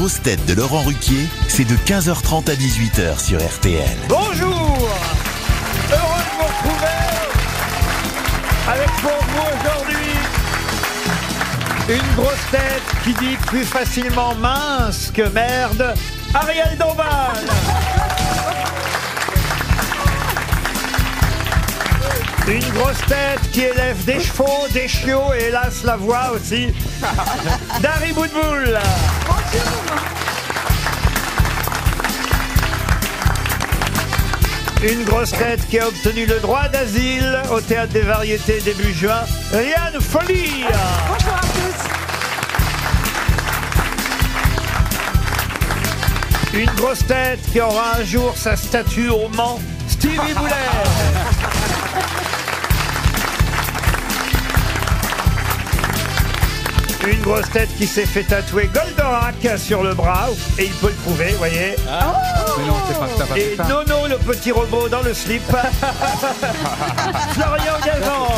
grosses têtes de Laurent Ruquier, c'est de 15h30 à 18h sur RTL. Bonjour, heureux de vous retrouver avec pour vous aujourd'hui une grosse tête qui dit plus facilement mince que merde, Ariel Dombal. Une grosse tête qui élève des chevaux, des chiots et hélas la voix aussi, Dari Boudboul. Une grosse tête qui a obtenu le droit d'asile au Théâtre des Variétés début juin, Liane Folie. Bonjour à tous. Une grosse tête qui aura un jour sa statue au Mans, Stevie Boulet. Une grosse tête qui s'est fait tatouer Goldorak sur le bras, et il peut le prouver, vous voyez. Mais non, c'est pas que t'as pas fait Et ça. Nono, le petit robot dans le slip. Florian Gazan.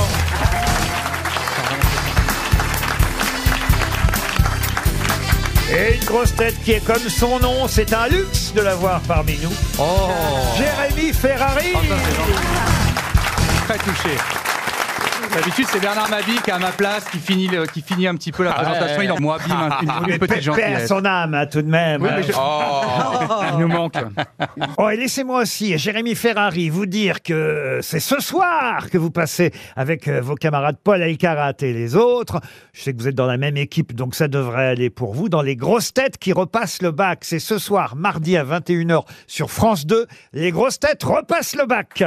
Et une grosse tête qui est comme son nom, c'est un luxe de l'avoir parmi nous. Oh, Jérémy Ferrari. ça, c'est gentil. Très touché. D'habitude, c'est Bernard Mabie qui est à ma place, qui finit un petit peu la présentation. Il en moi bim, une petite Paix à gentillesse. son âme, hein, tout de même. Oui, mais il nous manque. Oh, et laissez-moi aussi, Jérémy Ferrari, vous dire que c'est ce soir que vous passez avec vos camarades Paul Elkarat et les autres. Je sais que vous êtes dans la même équipe, donc ça devrait aller pour vous. Dans les grosses têtes qui repassent le bac. C'est ce soir, mardi à 21h sur France 2. Les grosses têtes repassent le bac.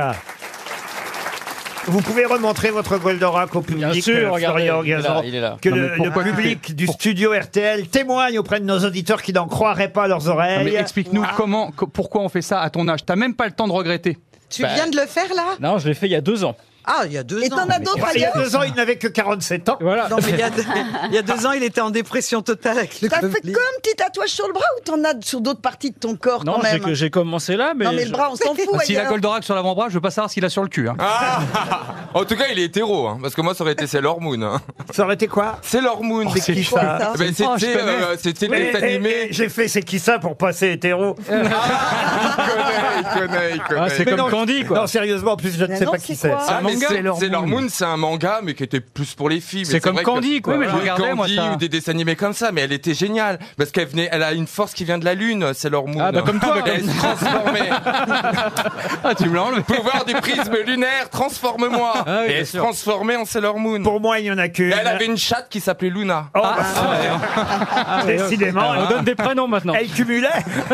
Vous pouvez remontrer votre Goldorak au public, Bien sûr, regardez, Florian Gazan, il est là. que Non, mais le pourquoi public du studio RTL témoigne auprès de nos auditeurs qui n'en croiraient pas leurs Non, oreilles. mais explique-nous pourquoi on fait ça à ton âge. T'as même pas le temps de regretter. Tu Bah, viens de le faire là? Non, je l'ai fait il y a 2 ans. Ah, il y a 2 ans. Et t'en as d'autres Il y a ailleurs? 2 ans, il n'avait que 47 ans. Voilà. Non, mais il y a 2 ans, il était en dépression totale avec le T'as fait Covid. comme petit tatouage sur le bras ou t'en as sur d'autres parties de ton corps Non, quand même? j'ai commencé là, mais. Non mais le bras on s'en fout S'il a ailleurs. Goldorak sur l'avant-bras, je veux pas savoir s'il a sur le cul. Hein. En tout cas, il est hétéro, hein, parce que moi, ça aurait été Sailor Moon. Hein. Ça aurait été quoi? Sailor Moon. C'est qui ça? Ben, Oh, je connais. c'était le Oui, dessin animé. j'ai fait c'est qui ça pour passer hétéro. Il connaît. Ah, c'est Mais comme non, Candy, quoi. Non, sérieusement, en plus, je ne Mais sais non, pas qui c'est c'est. quoi? Ah, mais manga, Sailor Sailor Moon. Moon, c'est un manga, mais qui était plus pour les filles. Mais C'est comme vrai que- Candy, quoi. Oui, mais je Ou regardais, moi, Candy, ça. ou des dessins animés comme ça, mais elle était géniale parce elle a une force qui vient de la lune, Sailor Moon. Ah, bah, comme toi. Elle se transformait. Ah, tu me l'as enlevé. Pouvoir du prisme lunaire, transforme-moi. Ah oui, et bien elle se sûr. transformait en Sailor Moon. Pour moi, il n'y en a qu'une. Et elle avait une chatte qui s'appelait Luna. Oh, bah, décidément, On donne des prénoms maintenant. elle cumulait.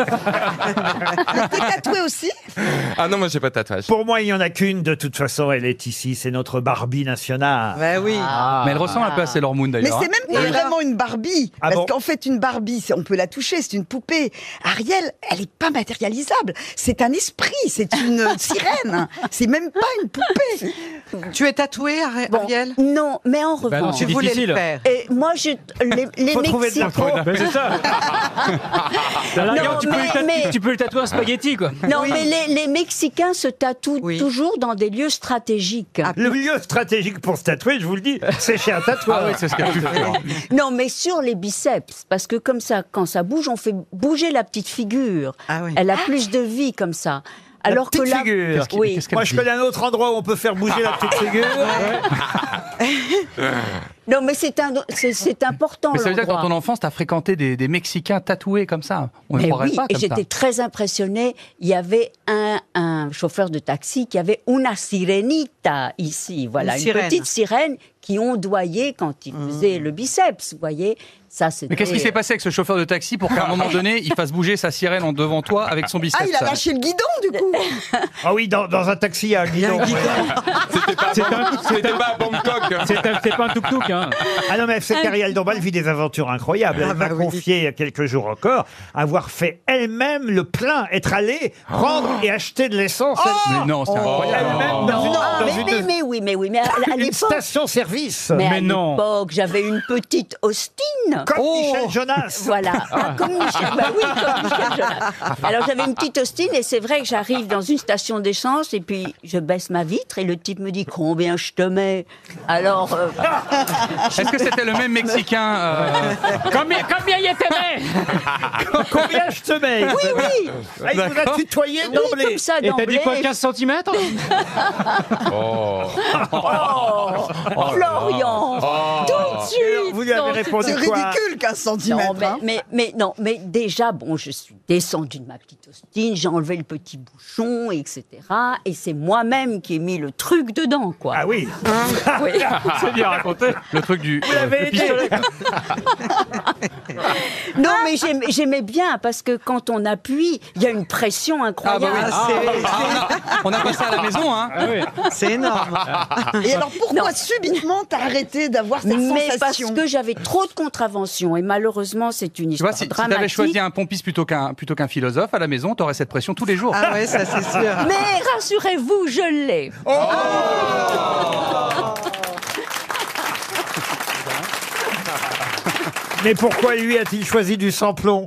T'es tatoué aussi? Ah non, moi j'ai pas de tatouage. Pour moi, il n'y en a qu'une. De toute façon, elle est ici. C'est notre Barbie nationale. Ben oui. Mais elle ressemble un peu à Sailor Moon Mais d'ailleurs. c'est même pas vraiment une Barbie. Ah parce bon qu'en fait, une Barbie, on peut la toucher, c'est une poupée. Ariel, elle est pas matérialisable. C'est un esprit, c'est une sirène. C'est même pas une poupée. Tu es tatoué, Bon, Ariel? non, mais en Bah non, revanche, c'est Tu voulais difficile. le faire. et moi, les Faut trouver de Mexicains. l'info. Ben, c'est ça. Dans la Non, rigueur, mais- tu peux le tatouer en spaghetti, quoi. Non, mais les Mexicains se tatouent Oui. toujours dans des lieux stratégiques. Ah, Le lieu stratégique pour se tatouer, je vous le dis, c'est chez un tatoueur. Ah oui, c'est ce qu'elle a pu faire. Non, mais sur les biceps, parce que comme ça, quand ça bouge, on fait bouger la petite figure. Ah oui. Elle a plus de vie comme ça. La Alors petite que là, figure. oui. Qu'est-ce qu'elle Moi, je dit connais un autre endroit où on peut faire bouger la petite figure. Non, mais c'est important. Mais ça veut dire que dans l'endroit. ton enfance, t'as fréquenté des Mexicains tatoués comme ça. On ne Mais croirait oui, pas et comme ça. j'étais très impressionnée. Il y avait un chauffeur de taxi qui avait una sirenita ici, voilà, Une une sirène. petite sirène qui ondoyait quand il faisait le biceps, vous voyez. Ça, c'était... Mais qu'est-ce qui s'est passé avec ce chauffeur de taxi pour qu'à un moment donné, il fasse bouger sa sirène en devant toi avec son biceps? Ah, il a lâché le guidon du coup. Ah oui, dans un taxi, il y a un guidon. C'était pas à Bangkok. hein. C'est pas un tuk-tuk, hein. Ah non, mais c'est qu'Ariel Dombal vit des aventures incroyables. Elle m'a bah oui. confié il y a quelques jours encore avoir fait elle-même le plein, être allée prendre et acheter de l'essence. Mais non, c'est incroyable. Elle-même dans une, Ah, dans mais oui, mais à une l'époque... station-service. Mais à Mais non. l'époque, j'avais une petite Austin. Comme Michel Jonas. Voilà, ah, comme Michel, bah oui, comme Michel Jonas. Alors j'avais une petite Austin et c'est vrai que j'arrive dans une station d'essence et puis je baisse ma vitre et le type me dit combien je te mets. Alors Est-ce que c'était le même Mexicain Combien y était-mais Combien je te mets Oui, oui. Ah, il vous a tutoyé Oui, d'emblée. comme ça, Et t'as dit d'emblée. quoi, 15 cm Oh, Florian, tout de suite. Vous lui avez Non, répondu C'est quoi ridicule, 15 cm. Non, mais déjà, bon, je suis descendue de ma petite Austin, j'ai enlevé le petit bouchon, etc. Et c'est moi-même qui ai mis le truc dedans, quoi. Ah oui. Oui. C'est bien raconté. Le truc du. Vous l'avez le aidé. pistolet. Non, mais j'aimais bien, parce que quand on appuie, il y a une pression incroyable. Ah, bah oui. On a pas ça à la maison, hein. C'est énorme. Et alors pourquoi Non. subitement t'as arrêté d'avoir cette Mais parce sensation? que j'avais trop de contraventions, et malheureusement, c'est une Tu vois, histoire si tu dramatique. avais choisi un pompiste plutôt qu'un philosophe à la maison, t'aurais cette pression tous les jours. Ah ouais, ça c'est sûr. Mais rassurez-vous, je l'ai. Mais pourquoi lui a-t-il choisi du sans-plomb?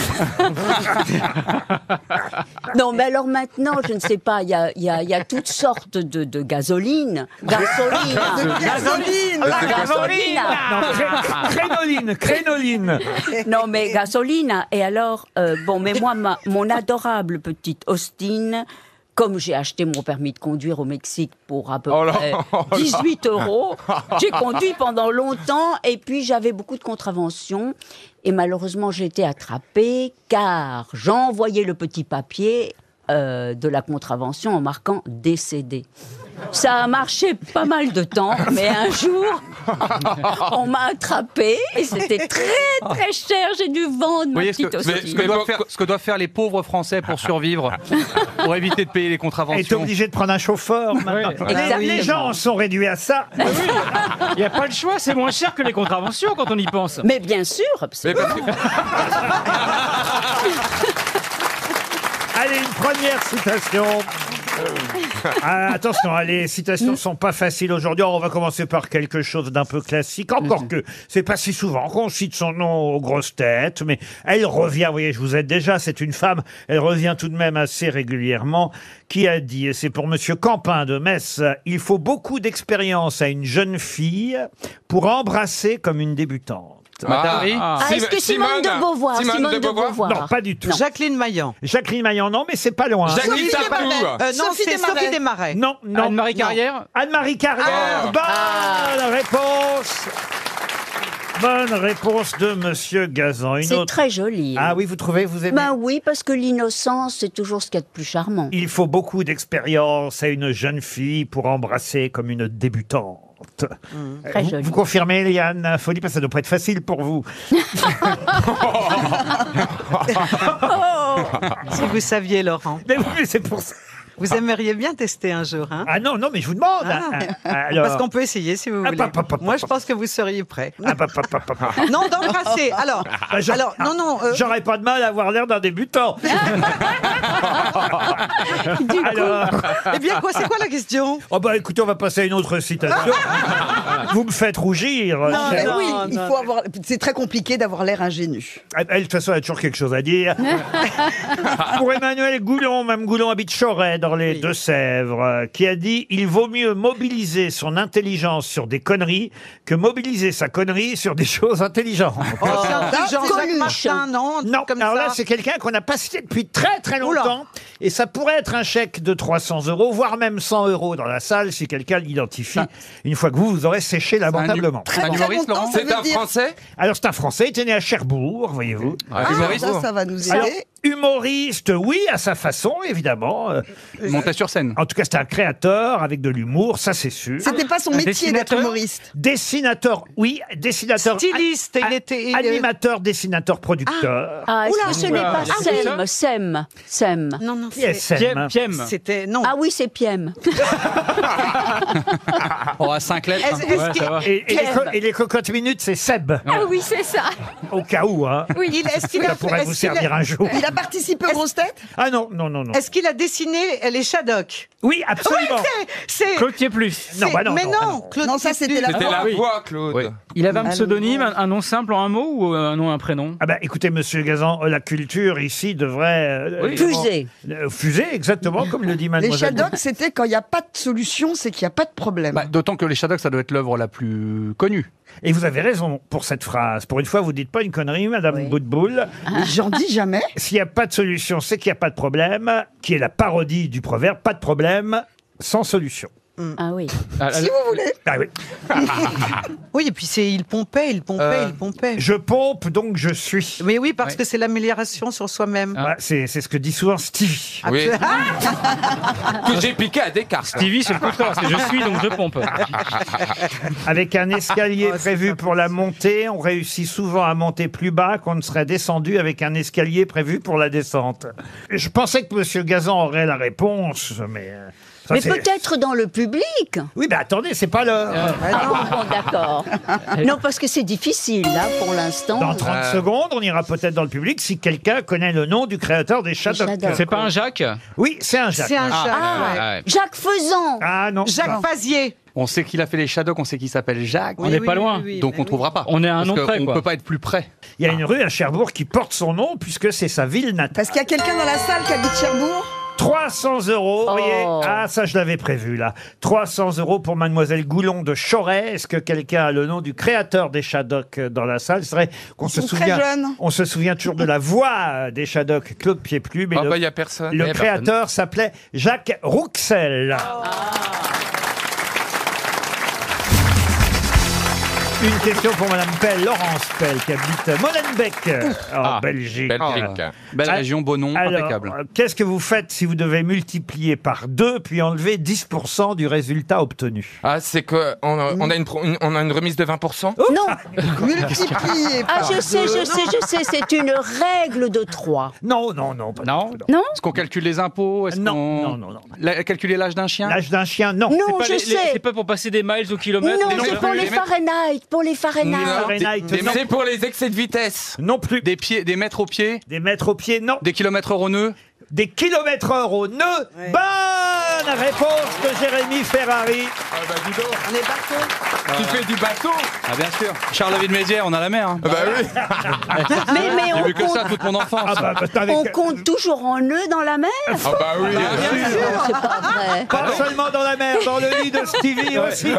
Non, mais alors maintenant, je ne sais pas, il y a toutes sortes de gasoline. Gasoline. Gasoline. Gasoline. Non, crénoline. Non, mais gasoline. Et alors, bon, mais moi, mon adorable petite Austin, comme j'ai acheté mon permis de conduire au Mexique pour à peu près 18 €, j'ai conduit pendant longtemps et puis j'avais beaucoup de contraventions. Et malheureusement, j'ai été attrapée car j'envoyais le petit papier de la contravention en marquant décédé. Ça a marché pas mal de temps, mais un jour, on m'a attrapée et c'était très très cher. J'ai dû vendre Vous ma voyez petite Austin. ce que doivent faire les pauvres Français pour survivre, pour éviter de payer les Et t'es contraventions. obligé de prendre un chauffeur maintenant. Exactement. Les gens en sont réduits à ça. Il n'y a pas le choix, c'est moins cher que les contraventions quand on y pense. Mais bien sûr, Mais absolument. parce que- Allez, une première citation. Ah, attention, les citations sont pas faciles aujourd'hui. Alors, on va commencer par quelque chose d'un peu classique. Encore que c'est pas si souvent qu'on cite son nom aux grosses têtes, mais elle revient. Vous voyez, je vous aide déjà. C'est une femme. Elle revient tout de même assez régulièrement. Qui a dit, et c'est pour Monsieur Campin de Metz, il faut beaucoup d'expérience à une jeune fille pour embrasser comme une débutante. Matari. Ah, est-ce que Simone de Beauvoir? Simone de Beauvoir. Non, pas du tout. Jacqueline Maillan. Jacqueline Maillan, non, mais c'est pas loin. Jacqueline Tapou. Non, Sophie c'est Desmarais. Sophie Desmarais. Non, non. Anne-Marie non. Carrière Anne-Marie Carrière. Bonne réponse. Bonne réponse de Monsieur Gazan. Une C'est autre. très joli. Ah oui, vous trouvez, vous aimez? Ben oui, parce que l'innocence, c'est toujours ce qu'il y a de plus charmant. Il faut beaucoup d'expérience à une jeune fille pour embrasser comme une débutante. Très vous, joli. vous confirmez, Liane Folie, parce que ça doit pas être facile pour vous. Si vous saviez, Laurent. Mais oui, c'est pour ça. Vous aimeriez bien tester un jour, hein? Ah non, non, mais je vous demande. Alors. Parce qu'on peut essayer si vous voulez. Moi, je pense que vous seriez prêt. Non, d'embrasser. Alors, non. J'aurais pas de mal à avoir l'air d'un débutant. Alors. Eh bien, quoi, c'est quoi la question? Oh bah écoutez, on va passer à une autre citation. Vous me faites rougir. Non, mais chère. oui, non, il non. faut avoir. C'est très compliqué d'avoir l'air ingénu. Elle, de toute façon, elle a toujours quelque chose à dire. Pour Emmanuel Goulon, Mme Goulon habite Choret, dans les Deux-Sèvres, qui a dit « Il vaut mieux mobiliser son intelligence sur des conneries que mobiliser sa connerie sur des choses intelligentes. Jean-Jacques Martin, non? Non, Comme alors là, ça. c'est quelqu'un qu'on n'a pas cité depuis très très longtemps. Et ça pourrait être un chèque de 300 €, voire même 100 € dans la salle, si quelqu'un l'identifie, une fois que vous aurez séché lamentablement. Un humoriste, Laurent? Ça C'est veut un dire- Français? Alors, c'est un Français, il était né à Cherbourg, voyez-vous. Humoriste? Ça va nous Alors, aider. humoriste, oui, à sa façon, évidemment. Montait sur scène. En tout cas, c'était un créateur avec de l'humour, ça c'est sûr. C'était pas son Un métier d'être dessinateur humoriste. Dessinateur, oui. Dessinateur. Styliste, il était- Animateur, dessinateur, producteur. Ah, est-ce que ce n'est pas Oula. Sem? Non, Qui est Sem? Piem. c'était... Non. Ah oui, c'est Piem. Oh, à 5 lettres. Est-ce Ouais, qu'il- ça va. Et les cocottes minutes, c'est Seb. Ah oui, c'est ça. Au cas où, hein. est-ce qu'il Ça a pourrait vous servir un jour. Il a participé aux grosses têtes. Ah non, non, non, non. Est-ce qu'il a dessiné les Shadocks? Oui, absolument. C'est... Cloutier plus. Non, bah non, mais non, non, Claude Non, ça, Tissot. c'était la C'était voix. la oui. voix, Claude. Oui. Il avait un Ah, pseudonyme, le nom. un nom simple en un mot ou un nom, un prénom? Ah bah écoutez, Monsieur Gazan, la culture ici devrait... évidemment, Fusée. Fusée, exactement, comme le dit Les mademoiselle. Shadocks, c'était quand il n'y a pas de solution, c'est qu'il n'y a pas de problème. Bah, d'autant que les Shadocks, ça doit être l'œuvre la plus connue. Et vous avez raison pour cette phrase. Pour une fois, vous dites pas une connerie, Madame Boutboul. J'en dis jamais. S'il n'y a pas de solution, c'est qu'il n'y a pas de problème, qui est la parodie du proverbe, pas de problème, sans solution. Ah oui. Si vous voulez. Ah oui. Oui, et puis il pompait. Je pompe, donc je suis. Mais oui, parce que c'est l'amélioration sur soi-même. Ah, c'est ce que dit souvent Stevie. Oui. Que j'ai piqué à Descartes. Stevie, c'est le contraire, c'est je suis, donc je pompe. Avec un escalier prévu pour la montée, on réussit souvent à monter plus bas qu'on ne serait descendu avec un escalier prévu pour la descente. Je pensais que M. Gazan aurait la réponse, mais... ça, Mais c'est- peut-être dans le public. Oui, mais attendez, c'est pas l'heure. Ah, bon, d'accord. Non, parce que c'est difficile, là, pour l'instant. Dans 30 secondes, on ira peut-être dans le public si quelqu'un connaît le nom du créateur des Shadocks. Shadocks. C'est pas un Jacques? Oui, c'est un Jacques. C'est un chat. Ouais. Jacques Faisan. Ah non. Jacques Fazier. On sait qu'il a fait les Shadocks, on sait qu'il s'appelle Jacques. On n'est pas loin. Donc on trouvera pas. On est à un nom Parce près, qu'on quoi. peut pas être plus près. Il y a une rue à Cherbourg qui porte son nom puisque c'est sa ville natale. Parce qu'il y a quelqu'un dans la salle qui habite Cherbourg. 300 €, vous voyez. Ah, ça, je l'avais prévu, là. 300 € pour Mademoiselle Goulon de Choret. Est-ce que quelqu'un a le nom du créateur des Shadocks dans la salle? C'est vrai qu'on se sont très souvient. jeunes. On se souvient toujours de la voix des Shadocks, Claude Pieplu, mais Ah bah, il y a personne. le créateur s'appelait Jacques Rouxel. Une question pour Madame Pell, Laurence Pell, qui habite Molenbeek, en Belgique. Belgique. Belle région, beau nom, Alors, impeccable. qu'est-ce que vous faites si vous devez multiplier par 2 puis enlever 10% du résultat obtenu? Ah, c'est que on a une remise de 20%. Non. Multiplié Ah, par je sais, c'est une règle de 3. Non, non, non. Pas Non. du tout, Non Est-ce qu'on calcule les impôts? Est-ce Non, qu'on- non. Calculer l'âge d'un chien? L'âge d'un chien, non. Non, Pas je les- sais. C'est pas pour passer des miles au kilomètre. Non, des c'est heures. pour les Fahrenheit. Pour les Fahrenheit. Non, Fahrenheit, non. c'est pour les excès de vitesse. Non plus. Des pieds, des mètres au pied? Des mètres au pied, non. Des kilomètres heure au nœud? Des kilomètres heure au nœud. Bonne réponse de Jérémy Ferrari. Ah bah dis donc. On est bateau. Tu fais du bateau. Ah bien sûr. Charleville-Mézières, on a la mer. Hein. Ah bah oui. Mais J'ai on vu que ça compte, toute mon enfance. Ah bah, attendez, on compte toujours en nœuds dans la mer. Ah bah oui. C'est pas vrai. pas seulement dans la mer, dans le lit de Stevie aussi.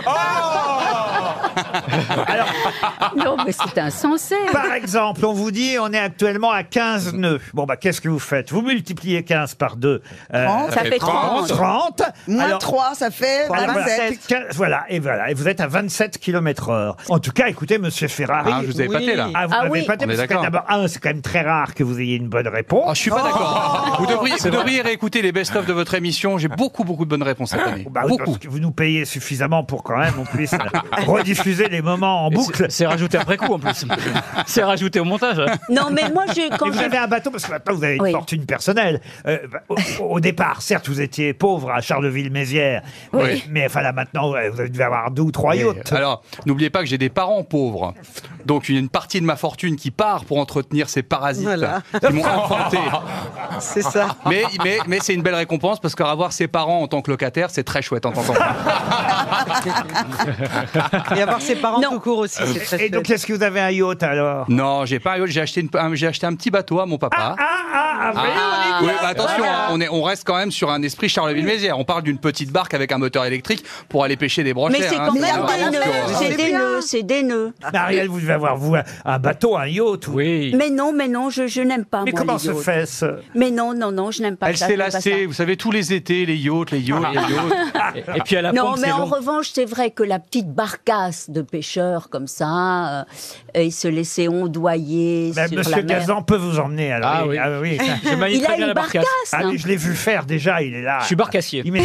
Alors, Non, mais c'est insensé. par exemple, on vous dit, on est actuellement à 15 nœuds. Bon, bah, qu'est-ce que vous faites? Vous multipliez 15 par 2. Ça fait 30. 30. Moins Alors, 3, ça fait alors, 27. voilà, et vous êtes à 27 km/h. En tout cas, écoutez, Monsieur Ferrari. Ah, je vous ai épaté là. Ah, vous Ah m'avez oui. épaté, On est parce que d'accord. d'abord, c'est quand même très rare que vous ayez une bonne réponse. Oh, je suis pas d'accord. Vous devriez réécouter les best-of de votre émission. J'ai beaucoup de bonnes réponses cette année. Bah oui, beaucoup. parce que vous nous payez suffisamment pour quand même on puisse rediffuser les moments en boucle. C'est rajouté après coup en plus. C'est rajouté au montage. Non, mais moi, Et quand vous avez un bateau, parce que maintenant vous avez une Oui. fortune personnelle. Au départ, certes, vous étiez pauvre à Charleville-Mézières. Oui. Mais enfin là maintenant, ouais, vous devez avoir 2 ou 3 yachts. Alors, n'oubliez pas que j'ai des parents pauvres. Donc, il y a une partie de ma fortune qui part pour entretenir ces parasites Voilà. qui m'ont enfanté. C'est ça. Mais c'est une belle récompense parce qu'avoir ses parents en tant que locataire, c'est très chouette en tant que Et avoir ses parents Non. tout court aussi, c'est très Et donc, chouette. est-ce que vous avez un yacht alors? Non, j'ai pas un yacht, j'ai acheté un petit bateau à mon papa. Vous voyez, on y Oui, vient. bah attention, hein, on reste quand même sur un esprit Charleville-Mézières. On parle d'une petite barque avec un moteur électrique pour aller pêcher des brochères. Mais c'est quand hein. même vraiment des nœuds. sur- C'est des nœuds, c'est des nœuds. Ariel, vous devez avoir vous un bateau, un yacht. Oui. Mais non, je n'aime pas, Mais moi, comment les se yachts. fait ce... Mais non, je n'aime pas Elle ça. s'est je n'aime pas lassée, ça. vous savez, tous les étés, les yachts. Et puis à la Non, pompe, mais c'est en long. revanche, c'est vrai que la petite barcasse de pêcheurs comme ça, et se laisser ondoyer Ben, sur Monsieur la mer. Gazan peut vous emmener. Alors, Ah oui. oui. Je manie Il très a bien une la barcasse. barcasse. Ah hein. oui, je l'ai vu faire déjà, il est là. Je suis barcassier. Je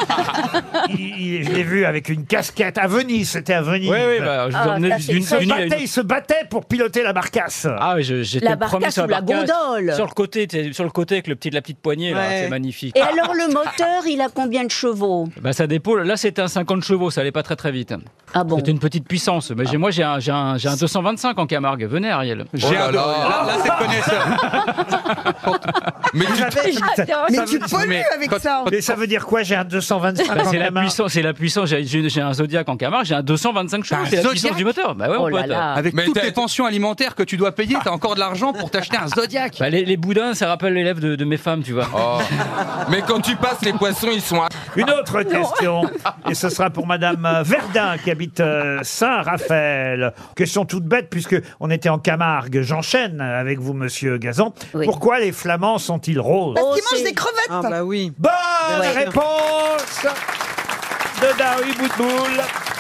l'ai vu avec une casquette à Venise, c'était à Venise. Oui, bah, je vous Ah, emmenais ça, c'est d'une très île à une Il se battait pour piloter la barcasse. Ah oui, j'étais La le premier barcasse sur ou la barcasse. gondole. Sur le côté, avec la petite poignée, là, Ouais. c'est magnifique. Et alors, le moteur, il a combien de chevaux? Bah ça dépend. Là, c'était un 50 chevaux, ça allait pas très vite. Ah bon? C'était une petite puissance. Mais moi, j'ai un 225 en Camargue. Venez, Ariel. J'ai Oh là un là. là, c'est le connaisseur. Mais tu pollues avec ça. Mais ça veut dire quoi? J'ai un 225 en C'est la Camargue. puissance, c'est la puissance. J'ai un Zodiac en Camargue, j'ai un 225 chevaux, c'est la puissance du moteur. Bah ouais, mon Oh là pote. là. Avec Mais toutes t'as- les pensions alimentaires que tu dois payer, t'as encore de l'argent pour t'acheter un Zodiac. Bah, les boudins, ça rappelle l'élève de mes femmes, tu vois. Oh. Mais quand tu passes, les poissons, ils sont... Une autre question, et ce sera pour Madame Verdun qui habite Saint-Raphaël. Question toute bête puisque on était en Camargue. J'enchaîne avec vous, Monsieur Gazan. Oui. Pourquoi les Flamands sont-ils roses? Parce Oh, qu'ils mangent c'est- des crevettes. Ah bah oui. Bonne Ouais. réponse de Dari Boudboul.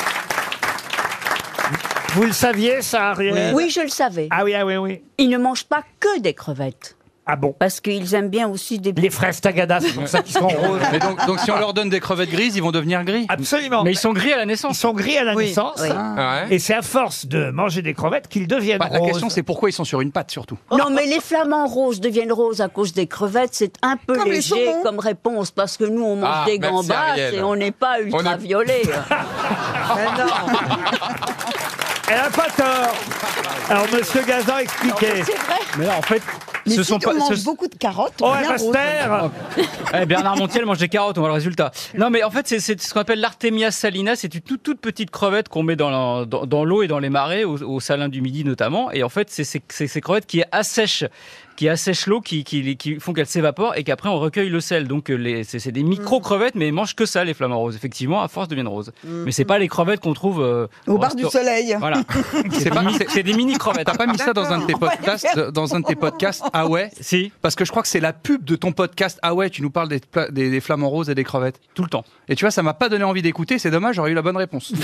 Vous le saviez, ça, Ariel? Oui, je le savais. Ah oui, ah oui, oui. Ils ne mangent pas que des crevettes. Ah bon? Parce qu'ils aiment bien aussi des... Les fraises Tagada, c'est pour ça qu'ils sont roses. Mais donc si on leur donne des crevettes grises, ils vont devenir gris. Absolument. Mais ils sont gris à la Ils naissance. sont gris à la Oui. naissance. Oui. Ouais. Et c'est à force de manger des crevettes qu'ils deviennent Bah, la roses. question c'est pourquoi ils sont sur une patte surtout. Non, mais les flamants roses deviennent roses à cause des crevettes. C'est un peu Comme les léger saumons. comme réponse parce que nous, on mange Ah, des merci, gambas Ariel. et on n'est pas ultraviolets. Mais non. Elle a pas tort. Alors, Monsieur Gazan, expliquez. C'est vrai. Mais là, en fait, Mais ce si sont on pas. mange ce- beaucoup de carottes, Oh, on elle devient va se rose. taire. Bernard Montiel mange des carottes, on voit le résultat. Non, mais en fait, c'est ce qu'on appelle l'Artemia salina. C'est une toute petite crevette qu'on met dans l'eau et dans les marais, au salin du Midi notamment. Et en fait, c'est ces crevettes qui assèchent l'eau, qui font qu'elle s'évapore et qu'après on recueille le sel. Donc c'est des micro-crevettes, mais ils mangent que ça, les flamants roses. Effectivement, à force deviennent roses. Mais c'est pas les crevettes qu'on trouve Au bar du soleil. Voilà. C'est des mini-crevettes. T'as pas mis ça dans un de tes podcasts, Ah ouais? Si, Parce que je crois que c'est la pub de ton podcast. Ah ouais, tu nous parles des flamants roses et des crevettes. tout le temps. Et tu vois, ça m'a pas donné envie d'écouter. C'est dommage, j'aurais eu la bonne réponse.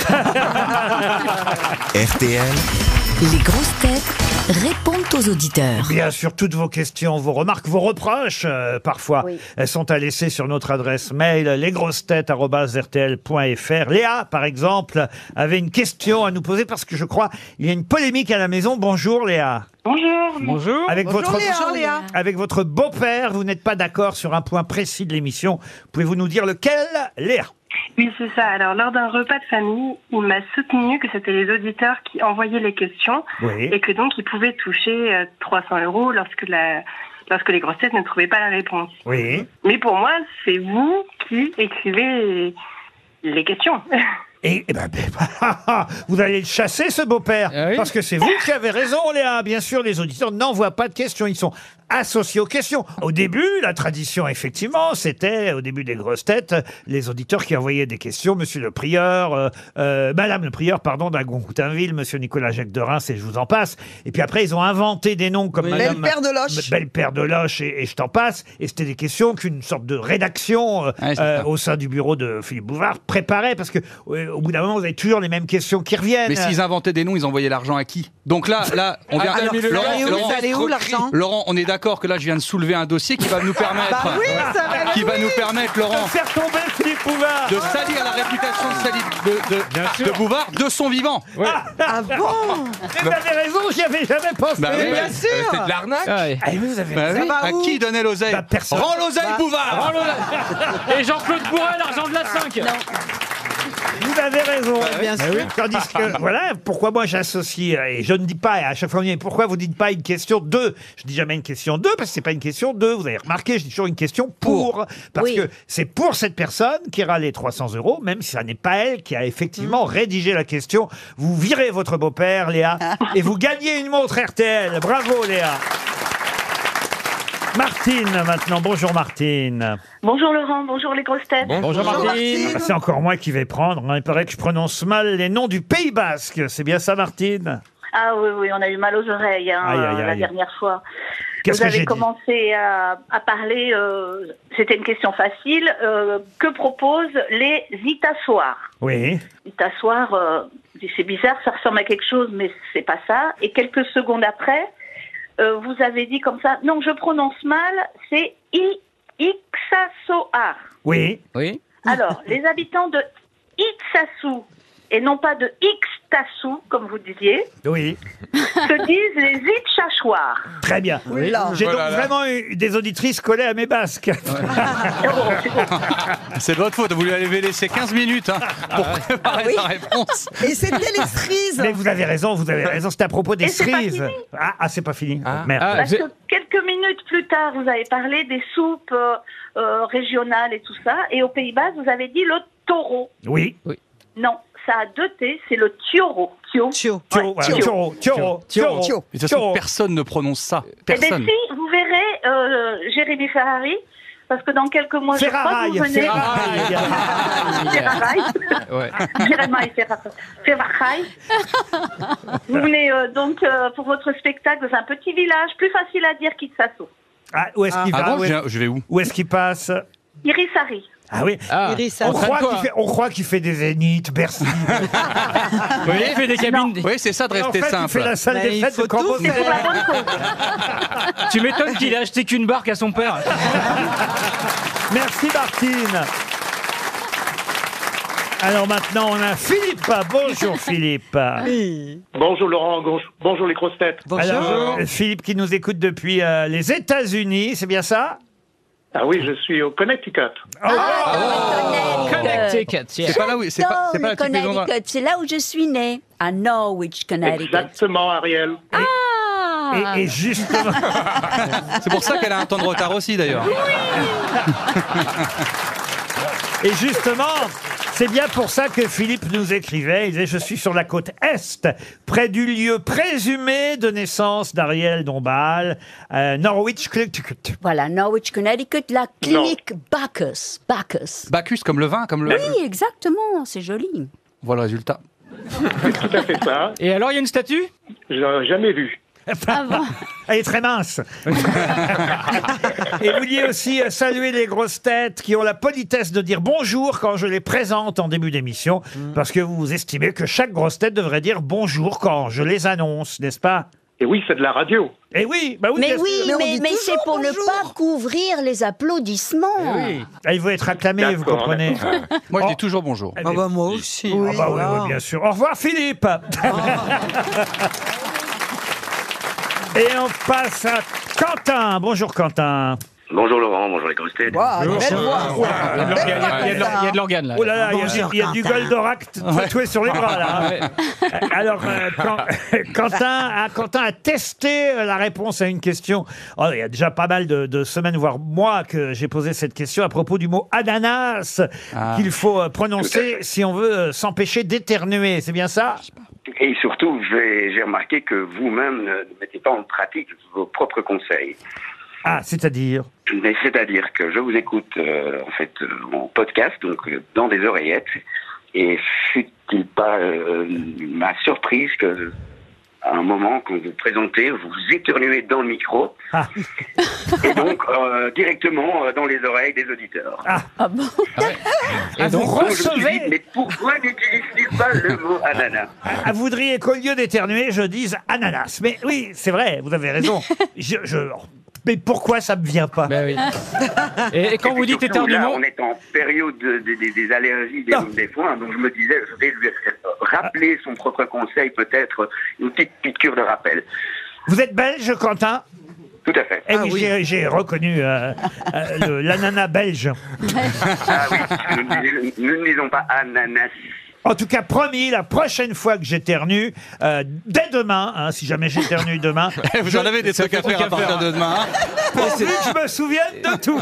RTL, Les grosses têtes répondent aux auditeurs. Bien sûr, toutes vos questions, vos remarques, vos reproches, parfois, Oui. elles sont à laisser sur notre adresse mail, lesgrossetêtes@rtl.fr. Léa, par exemple, avait une question à nous poser parce que je crois il y a une polémique à la maison. Bonjour Léa. Bonjour. Avec Bonjour votre Léa. Bonjour Léa. avec votre beau-père, vous n'êtes pas d'accord sur un point précis de l'émission. Pouvez-vous nous dire lequel, Léa? Oui, c'est ça. Alors, lors d'un repas de famille, il m'a soutenu que c'était les auditeurs qui envoyaient les questions Oui. et que donc ils pouvaient toucher 300 € lorsque les grosses têtes ne trouvaient pas la réponse. Oui. Mais pour moi, c'est vous qui écrivez les questions. Et vous allez le chasser, ce beau-père. Ah oui. Parce que c'est vous qui avez raison, Léa. Bien sûr, les auditeurs n'envoient pas de questions. Ils sont associés aux questions. Au début, la tradition, effectivement, c'était, au début des grosses têtes, les auditeurs qui envoyaient des questions. Monsieur le prieur, Madame le prieur, pardon, d'Agon-Coutainville, Monsieur Nicolas Jacques de Reims, et je vous en passe. Et puis après, ils ont inventé des noms comme Madame... Belle-Père de Loche. Belle-Père de Loche, et je t'en passe. Et c'était des questions qu'une sorte de rédaction Ouais, c'est ça. au sein du bureau de Philippe Bouvard préparait, parce que au bout d'un moment, vous avez toujours les mêmes questions qui reviennent. Mais s'ils inventaient des noms, ils envoyaient l'argent à qui? Donc là, on vient. Ah, mais le Laurent, gars, il est où, Laurent, Ça allait où l'argent? Laurent, on est d'accord que là, je viens de soulever un dossier qui va nous permettre, Bah oui, ça va. qui va nous permettre, De Laurent, faire tomber Philippe Bouvard. de salir la réputation de Bouvard de son vivant. Ah bon? Vous avez raison, j'y avais jamais pensé. Bah oui. Bien sûr. C'est de l'arnaque. Ah ouais. Ah, vous avez Bah raison. oui. va À où? qui donnait l'oseille? Bah, personne. Rends l'oseille, Bouvard. Et Jean-Claude Bourret, l'argent de la 5. Vous avez raison. Bien sûr. Tandis que, voilà, pourquoi moi j'associe, et je ne dis pas, à chaque fois on me dit, pourquoi vous dites pas une question de? Je dis jamais une question de, parce que c'est pas une question de. Vous avez remarqué, je dis toujours une question pour. Parce Oui. que c'est pour cette personne qui ira les 300 €, même si ça n'est pas elle qui a effectivement rédigé la question. Vous virez votre beau-père, Léa, et vous gagnez une montre RTL. Bravo, Léa. Martine, maintenant. Bonjour, Martine. Bonjour Laurent, bonjour les grosses têtes. Bonjour Martine. C'est encore moi qui vais prendre. Il paraît que je prononce mal les noms du Pays Basque. C'est bien ça, Martine? Ah oui, on a eu mal aux oreilles Aïe, aïe, la aïe. dernière fois. Qu'est-ce Vous que j'ai avez dit? commencé à parler, c'était une question facile, que proposent les itassoirs? Oui. Itassoirs, c'est bizarre, ça ressemble à quelque chose, mais c'est pas ça. Et quelques secondes après, vous avez dit comme ça, non, je prononce mal, c'est Ixassoar. Oui. Oui. Alors, les habitants de Ixassou, et non pas de tassou, comme vous disiez, Oui, se disent les itchachoirs. très bien. Oula. J'ai Oh donc là là. vraiment eu des auditrices collées à mes basques. C'est de votre faute, vous lui avez laissé 15 minutes pour préparer oui. sa réponse. Et c'était les cerises. Mais vous avez raison, c'était à propos des Et c'est pas cerises. fini. C'est pas fini. Ah. Merde. Parce que quelques minutes plus tard, vous avez parlé des soupes régionales et tout ça. Et aux Pays-Bas, vous avez dit le taureau. Oui. Non, ça a 2 T, c'est le tioro. Tio. Tio. Tio, voilà, Tio. Tio. De toute façon, personne ne prononce ça. Eh bien, Personne. si, vous verrez Jérémy Ferrari, parce que dans quelques mois, je crois que vous venez... Ferrari. Ouais. Jérémy Ferrari. Vous venez donc pour votre spectacle dans un petit village, plus facile à dire qu'Itsasso. Où est-ce qu'il va? Ah bon, je vais où? Où est-ce qu'il passe? Irisari. Ah oui. Iris, On croit qu'il fait des zéniths, Bercy. Oui, il fait des cabines. Oui, c'est ça de En rester fait, il simple. fait la salle Mais des il fêtes faut de tout Cambon. faire. Pour la bonne cause. Tu m'étonnes qu'il ait acheté qu'une barque à son père. Merci Martine. Alors maintenant, on a Philippe. Bonjour Philippe. Bonjour Laurent, bonjour les grosses têtes. Alors, Philippe qui nous écoute depuis les États-Unis, c'est bien ça? Ah oui, je suis au Connecticut. Connecticut, C'est pas là où c'est pas la petite maison dans- Connecticut, c'est là où je suis née, à Norwich, Connecticut. Exactement, Ariel. Et justement, C'est pour ça qu'elle a un temps de retard aussi d'ailleurs. et justement, c'est bien pour ça que Philippe nous écrivait. Il disait: je suis sur la côte est, près du lieu présumé de naissance d'Ariel Dombal, Norwich, Connecticut. Voilà, Norwich, Connecticut, la clinique Bacchus. Bacchus comme le vin, comme le. Oui, exactement, c'est joli. Voilà le résultat. C'est tout à fait ça. Et alors, il y a une statue? Je l'ai jamais vu. Elle est très mince. Et vous vouliez aussi saluer les grosses têtes qui ont la politesse de dire bonjour quand je les présente en début d'émission, parce que vous estimez que chaque grosse tête devrait dire bonjour quand je les annonce, n'est-ce pas? Et oui, c'est de la radio. Et oui, bah oui. Mais bien oui, sûr. mais c'est pour ne pas couvrir les applaudissements. Ah, il veut être acclamé, vous D'accord, comprenez. Moi je dis toujours bonjour. Eh Ah bien, bah moi aussi. ah bah oui, oui, bien sûr. Au revoir Philippe. Et on passe à Quentin. Bonjour Quentin. Bonjour Laurent, bonjour les grosses têtes. Wow, belle voix. Il y a de l'organe là. Oh là là, il y a du Goldorak tatoué sur les bras là. Alors, Quentin a testé la réponse à une question. Oh, il y a déjà pas mal de semaines, voire mois, que j'ai posé cette question à propos du mot ananas qu'il faut prononcer si on veut s'empêcher d'éternuer. C'est bien ça? Et surtout, j'ai remarqué que vous-même ne mettez pas en pratique vos propres conseils. Ah, c'est-à-dire? Mais c'est-à-dire que je vous écoute en podcast, donc dans des oreillettes, et fut-il pas ma surprise que à un moment, quand vous présentez, vous éternuez dans le micro, et donc directement dans les oreilles des auditeurs. Bon. Et donc, vous je me suis dit, recevez... mais pourquoi n'utilise-t-il pas le mot ananas? Vous voudriez qu'au lieu d'éternuer, je dise ananas. Mais oui, c'est vrai, vous avez raison. Mais pourquoi ça me vient pas? Ben oui. Et quand vous dites surtout, là, éternuement, on est en période des allergies des foins, donc je me disais, je vais lui rappeler son propre conseil, peut-être une petite piqûre de rappel. Vous êtes belge, Quentin? Tout à fait. Eh oui, j'ai reconnu l'ananas belge. Ah oui, nous ne disons pas ananas. En tout cas, promis, la prochaine fois que j'éternue, dès demain, si jamais j'éternue demain... Vous en avez des trucs à faire à partir de demain. Pourvu que je me souvienne de tout.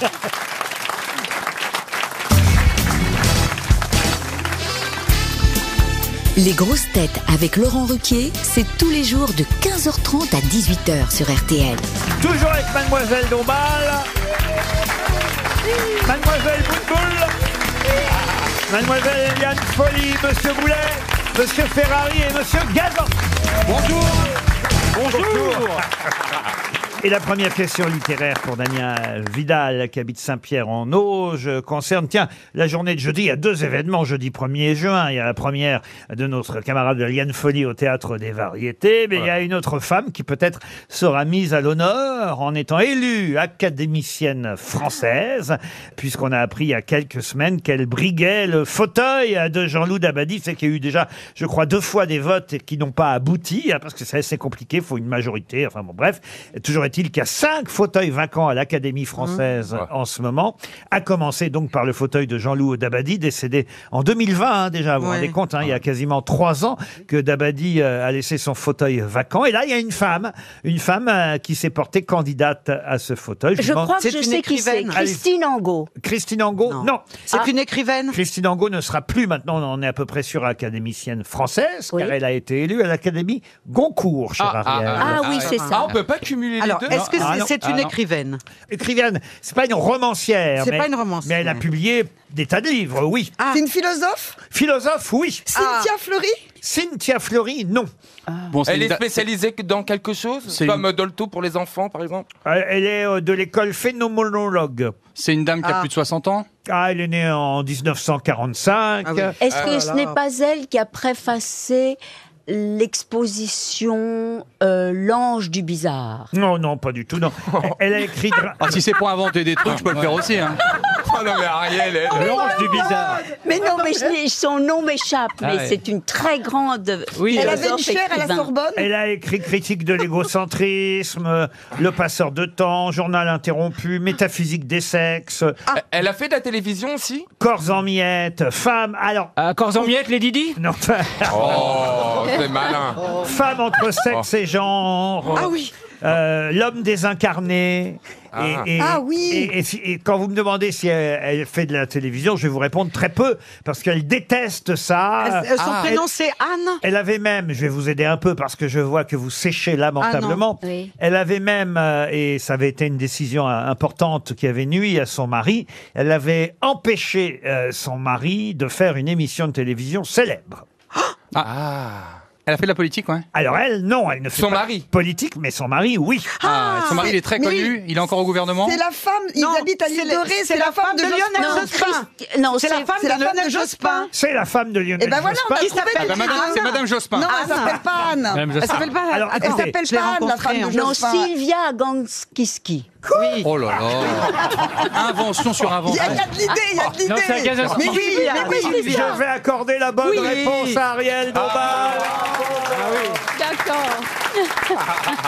Les grosses têtes avec Laurent Ruquier, c'est tous les jours de 15h30 à 18h sur RTL. Toujours avec Mademoiselle Dombal, Mademoiselle Boutboul, Mademoiselle Eliane Folly, Monsieur Boulet, Monsieur Ferrari et Monsieur Gazan. Bonjour. Bonjour. Et la première question littéraire pour Damien Vidal, qui habite Saint-Pierre-en-Auge, concerne, la journée de jeudi. Il y a 2 événements, jeudi 1er juin. Il y a la première de notre camarade Liane Folly au Théâtre des Variétés. Mais il y a une autre femme qui peut-être sera mise à l'honneur en étant élue académicienne française, puisqu'on a appris il y a quelques semaines qu'elle briguait le fauteuil de Jean-Loup Dabadi. C'est qu'il y a eu déjà, je crois, 2 fois des votes qui n'ont pas abouti, parce que c'est assez compliqué, il faut une majorité. Enfin bon, bref. Toujours est-il qu'il y a 5 fauteuils vacants à l'Académie française en ce moment, à commencer donc par le fauteuil de Jean-Loup Dabadi, décédé en 2020 déjà, vous vous rendez compte, il y a quasiment 3 ans que Dabadi a laissé son fauteuil vacant. Et là, il y a une femme qui s'est portée candidate à ce fauteuil. Je crois que je sais qui c'est, Christine Angot. Christine Angot, non. C'est une écrivaine. Christine Angot ne sera plus maintenant, on est à peu près sûr, académicienne française, car elle a été élue à l'Académie Goncourt, cher Ariel. Oui, c'est ça. On peut pas cumuler les deux. Est-ce que c'est une écrivaine? Écrivaine, c'est pas une romancière. C'est pas une romancière. Mais elle a publié des tas de livres, oui. C'est une philosophe? Philosophe, oui. Cynthia Fleury? Cynthia Fleury, non. Bon, elle est spécialisée dans quelque chose, comme Dolto pour les enfants, par exemple. Elle est de l'école phénoménologue. C'est une dame qui a plus de 60 ans. Elle est née en 1945. Est-ce que ce n'est pas elle qui a préfacé l'exposition L'Ange du Bizarre? Non, pas du tout, non. Elle a écrit... si c'est pour inventer des trucs, je peux le faire aussi. Oh non, mais Ariel, L'Ange du Bizarre. Mais non, mais son nom m'échappe, mais c'est une très grande... Elle avait une chaire à la Sorbonne. Elle a écrit Critique de l'égocentrisme, Le Passeur de temps, Journal interrompu, Métaphysique des sexes. Elle a fait de la télévision aussi? Corps en miettes, Femme... Alors... Corps en miettes, les Didi? Non. Oh, c'est malin. Femme entre sexe et genre. Ah oui. L'homme désincarné. Et quand vous me demandez si elle fait de la télévision, je vais vous répondre très peu, parce qu'elle déteste ça. Son prénom c'est Anne. Elle avait même, je vais vous aider un peu parce que je vois que vous séchez lamentablement, elle avait même, et ça avait été une décision importante qui avait nui à son mari, elle avait empêché son mari de faire une émission de télévision célèbre. Elle a fait de la politique, ouais. Alors elle, non, elle ne fait pas de politique, mais son mari, oui. Son mari, il est très connu, il est encore au gouvernement. C'est la femme, ils habitent à l'île de Ré, c'est la femme de Lionel Jospin. Non, c'est la femme de Lionel Jospin. C'est la femme de Lionel Jospin. Et ben voilà, qui s'appelle c'est Madame Jospin. Non, elle s'appelle pas Anne. Elle s'appelle pas Anne. Elle s'appelle pas Anne, la femme de Non, Jospin. Sylvia Ganskiski. Oui. Oh là là. Invention sur invention. Il y a de l'idée, il y a de l'idée. Non, c'est Agazaski. Mais oui, Je vais accorder la bonne réponse à Ariel Dombal. D'accord.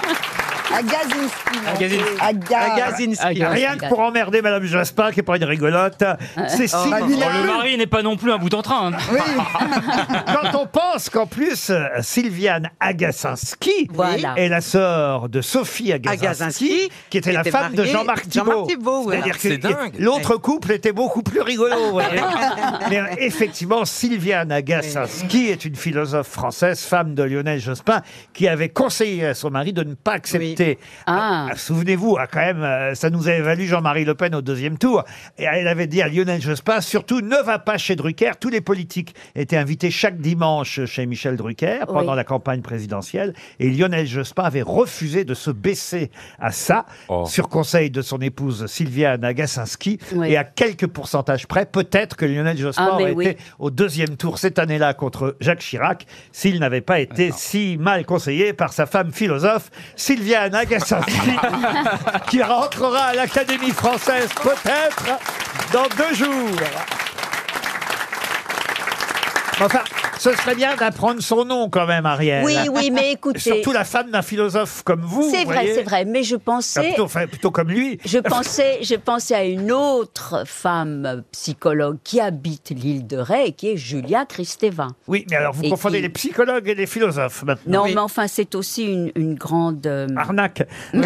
Agazinski. Rien que pour emmerder Madame Jospin, qui n'est pas une rigolote. C'est Le mari n'est pas non plus un bout en train. Quand on pense qu'en plus, Sylviane Agacinski est la sœur de Sophie Agacinski, qui était la femme de Jean-Marc Thibault. C'est-à-dire que l'autre couple était beaucoup plus rigolo. Vous voyez. Mais effectivement, Sylviane Agacinski est une philosophe française, femme de Lionel Jospin, qui avait conseillé à son mari de ne pas accepter. Souvenez-vous, quand même, ça nous avait valu Jean-Marie Le Pen au 2e tour. Et elle avait dit à Lionel Jospin, surtout ne va pas chez Drucker. Tous les politiques étaient invités chaque dimanche chez Michel Drucker pendant la campagne présidentielle. Et Lionel Jospin avait refusé de se baisser à ça, sur conseil de son épouse Sylviane Agacinski. Et à quelques pourcentages près, peut-être que Lionel Jospin aurait été au 2e tour cette année-là contre Jacques Chirac, s'il n'avait pas été si mal conseillé par sa femme philosophe, Sylviane Agacinski, qui rentrera à l'Académie française peut-être dans 2 jours. Enfin, ce serait bien d'apprendre son nom quand même, Ariel. Oui, mais écoutez... Surtout la femme d'un philosophe comme vous. C'est vrai, mais je pensais... Plutôt comme lui. Je pensais à une autre femme psychologue qui habite l'île de Ré, et qui est Julia Kristeva. Oui, mais alors vous confondez les psychologues et les philosophes maintenant. Non, mais enfin, c'est aussi une grande... Arnaque. Non.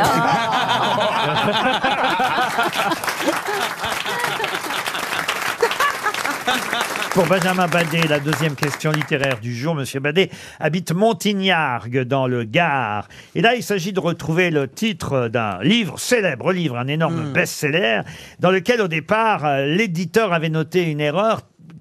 Pour Benjamin Badet, la 2e question littéraire du jour. Monsieur Badet habite Montignargues, dans le Gard. Et là, il s'agit de retrouver le titre d'un célèbre livre, un énorme best-seller, dans lequel, au départ, l'éditeur avait noté une erreur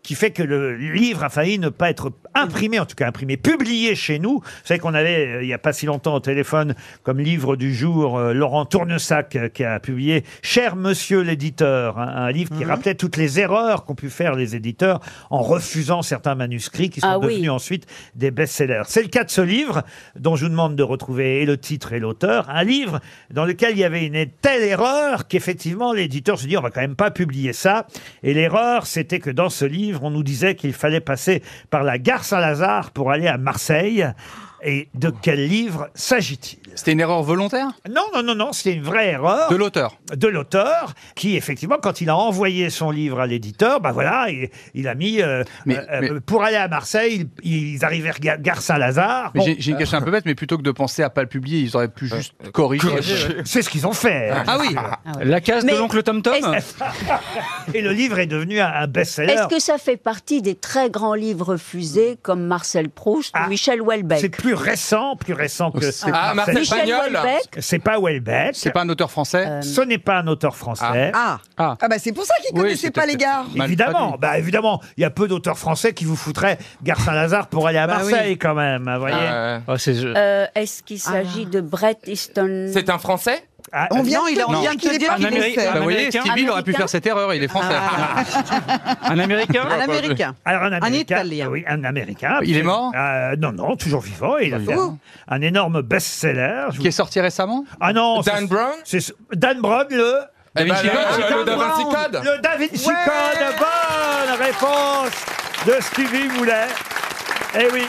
qui fait que le livre a failli ne pas être imprimé, en tout cas imprimé, publié chez nous. Vous savez qu'on avait, il n'y a pas si longtemps au téléphone, comme livre du jour, Laurent Tournesac qui a publié « Cher Monsieur l'éditeur », un livre qui rappelait toutes les erreurs qu'ont pu faire les éditeurs en refusant certains manuscrits qui sont devenus ensuite des best-sellers. C'est le cas de ce livre, dont je vous demande de retrouver et le titre et l'auteur. Un livre dans lequel il y avait une telle erreur qu'effectivement l'éditeur se dit on va quand même pas publier ça. Et l'erreur, c'était que dans ce livre, on nous disait qu'il fallait passer par la gare Saint-Lazare pour aller à Marseille. Et de quel livre s'agit-il? C'était une erreur volontaire? Non, c'était une vraie erreur. De l'auteur? De l'auteur, qui effectivement, quand il a envoyé son livre à l'éditeur, bah voilà, il a mis, pour aller à Marseille, ils arrivèrent gare Saint-Lazare. Mais j'ai une question un peu bête, mais plutôt que de penser à pas le publier, ils auraient pu juste corriger. C'est ce qu'ils ont fait. Ah oui. La case de l'oncle Tom Tom. Et le livre est devenu un best-seller. Est-ce que ça fait partie des très grands livres refusés comme Marcel Proust ou Michel Houellebecq? C'est plus récent que Marcel Pagnol. C'est pas Houellebecq. C'est pas un auteur français. Ce n'est pas un auteur français. Bah c'est pour ça qu'ils connaissaient pas les gares. Évidemment, il y a peu d'auteurs français qui vous foutraient gare Saint-Lazare pour aller à Marseille quand même, vous voyez. Est-ce qu'il s'agit de Bret Easton? C'est un français? On vient de te dire qu'il est fait. Vous voyez, Stevie aurait pu faire cette erreur, il est français. Un Américain? Un Américain. Alors un Américain. Italien. Oui, un Américain. Il est mort? Non, toujours vivant. Il a fait un énorme best-seller. Qui est sorti récemment? Ah non. Dan Brown? Dan Brown, le Da Vinci Code. Le Da Vinci Code. Bonne réponse de Stevie Boulet. Eh oui.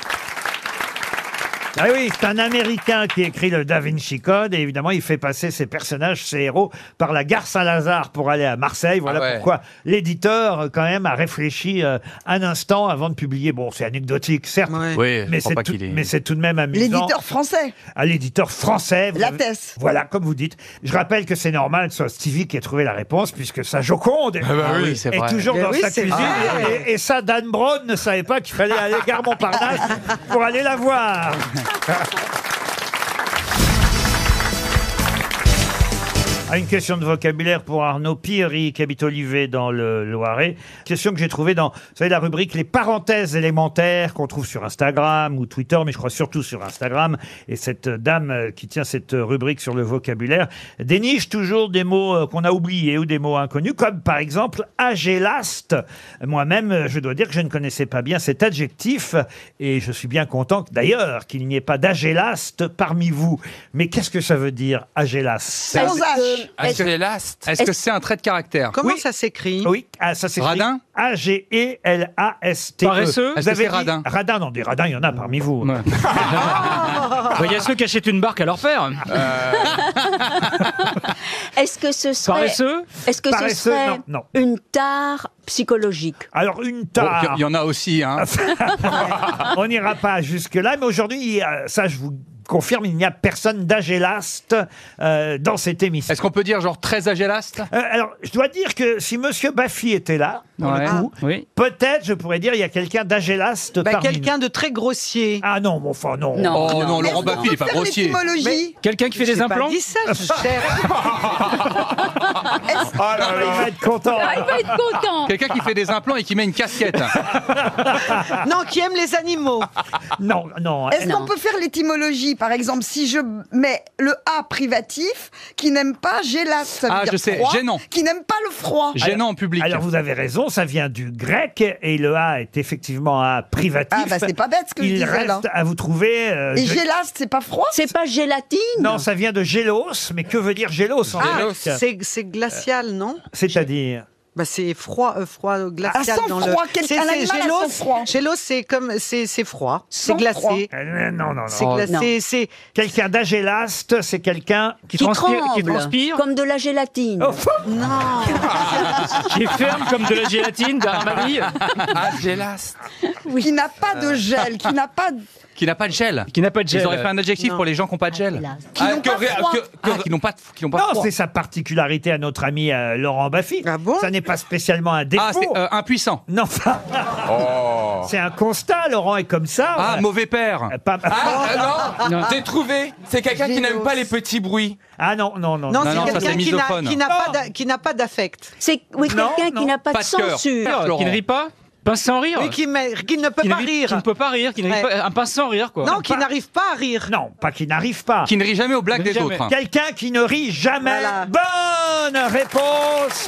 Ah oui, c'est un Américain qui écrit le Da Vinci Code et évidemment il fait passer ses personnages, ses héros par la gare Saint-Lazare pour aller à Marseille. Voilà pourquoi l'éditeur quand même a réfléchi un instant avant de publier. Bon, c'est anecdotique certes, mais c'est tout de même amusant. L'éditeur français. L'éditeur français. Lattès. Voilà, comme vous dites. Je rappelle que c'est normal que ce soit Stevie qui ait trouvé la réponse puisque sa Joconde est toujours dans sa cuisine. Et ça, Dan Brown ne savait pas qu'il fallait aller à gare Montparnasse pour aller la voir. Une question de vocabulaire pour Arnaud Pierry, qui habite Olivet dans le Loiret. Question que j'ai trouvée dans, vous savez, la rubrique Les parenthèses élémentaires qu'on trouve sur Instagram ou Twitter, mais je crois surtout sur Instagram. Et cette dame qui tient cette rubrique sur le vocabulaire déniche toujours des mots qu'on a oubliés ou des mots inconnus, comme par exemple agélaste. Moi-même, je dois dire que je ne connaissais pas bien cet adjectif et je suis bien content d'ailleurs qu'il n'y ait pas d'agélaste parmi vous. Mais qu'est-ce que ça veut dire agélaste? Est-ce que c'est un trait de caractère? Comment ça s'écrit? Oui, ça s'écrit radin? A-G-E-L-A-S-T-E. Paresseux? Vous avez dit radin? Radin, non, des radins, il y en a parmi vous. Il y a ceux qui achètent une barque à leur père. Est-ce que ce serait... Paresseux? Est-ce que ce serait non. une tare psychologique? Alors, une tare... Il y en a aussi, hein. On n'ira pas jusque-là, mais aujourd'hui, ça, je vous confirme, il n'y a personne d'agélaste dans cette émission. Est-ce qu'on peut dire genre très agélaste? Alors, je dois dire que si Monsieur Baffy était là, pour le coup, peut-être je pourrais dire il y a quelqu'un d'agélaste parmi quelqu'un de très grossier. Ah non, bon, enfin non. Non, Laurent Baffy, il n'est pas grossier. Quelqu'un qui fait des implants? Dis ça, je cherche. Il va être content. Il va être content. Quelqu'un qui fait des implants et qui met une casquette. Non, qui aime les animaux. Non. Est-ce qu'on peut faire l'étymologie? Par exemple, si je mets le A privatif, qui n'aime pas gélaste, ça veut dire froid, gênant. Qui n'aime pas le froid. Gênant en public. Alors vous avez raison, ça vient du grec et le A est effectivement un privatif. Ah bah c'est pas bête ce que je disais là. Il reste à vous trouver... et gélaste, c'est pas froid? C'est pas gélatine? Non, ça vient de gélos, mais que veut dire gélos en grec? C'est glacial, non? C'est-à-dire? Bah c'est froid glacial dans le. C'est gélos. Gélos, c'est comme c'est froid, c'est glacé. Non. C'est glacé. C'est quelqu'un d'agélaste, c'est quelqu'un qui transpire comme de la gélatine. Non. Qui est ferme comme de la gélatine derrière ma vie. Agélaste. Qui n'a pas de gel, qui n'a pas de gel. Ils auraient fait un adjectif pour les gens qui n'ont pas de gel. Qui n'ont pas froid. Non, c'est sa particularité à notre ami Laurent Baffy. Ah bon? Ça n'est pas spécialement un défaut. Ah, c'est impuissant. Non. C'est un constat, Laurent est comme ça. Ah, mauvais père. Non, j'ai trouvé. C'est quelqu'un qui n'aime pas les petits bruits. Ah non. Non, c'est quelqu'un qui n'a pas d'affect. C'est quelqu'un qui n'a pas de censure. Qui ne rit pas? Pince sans rire. Oui, qui ne peut pas rire. Qui ne peut pas rire, un pince sans rire, quoi. Non, qui n'arrive pas à rire. Non, pas qui n'arrive pas. Qui ne rit jamais aux blagues des autres. Quelqu'un qui ne rit jamais. Voilà. Bonne réponse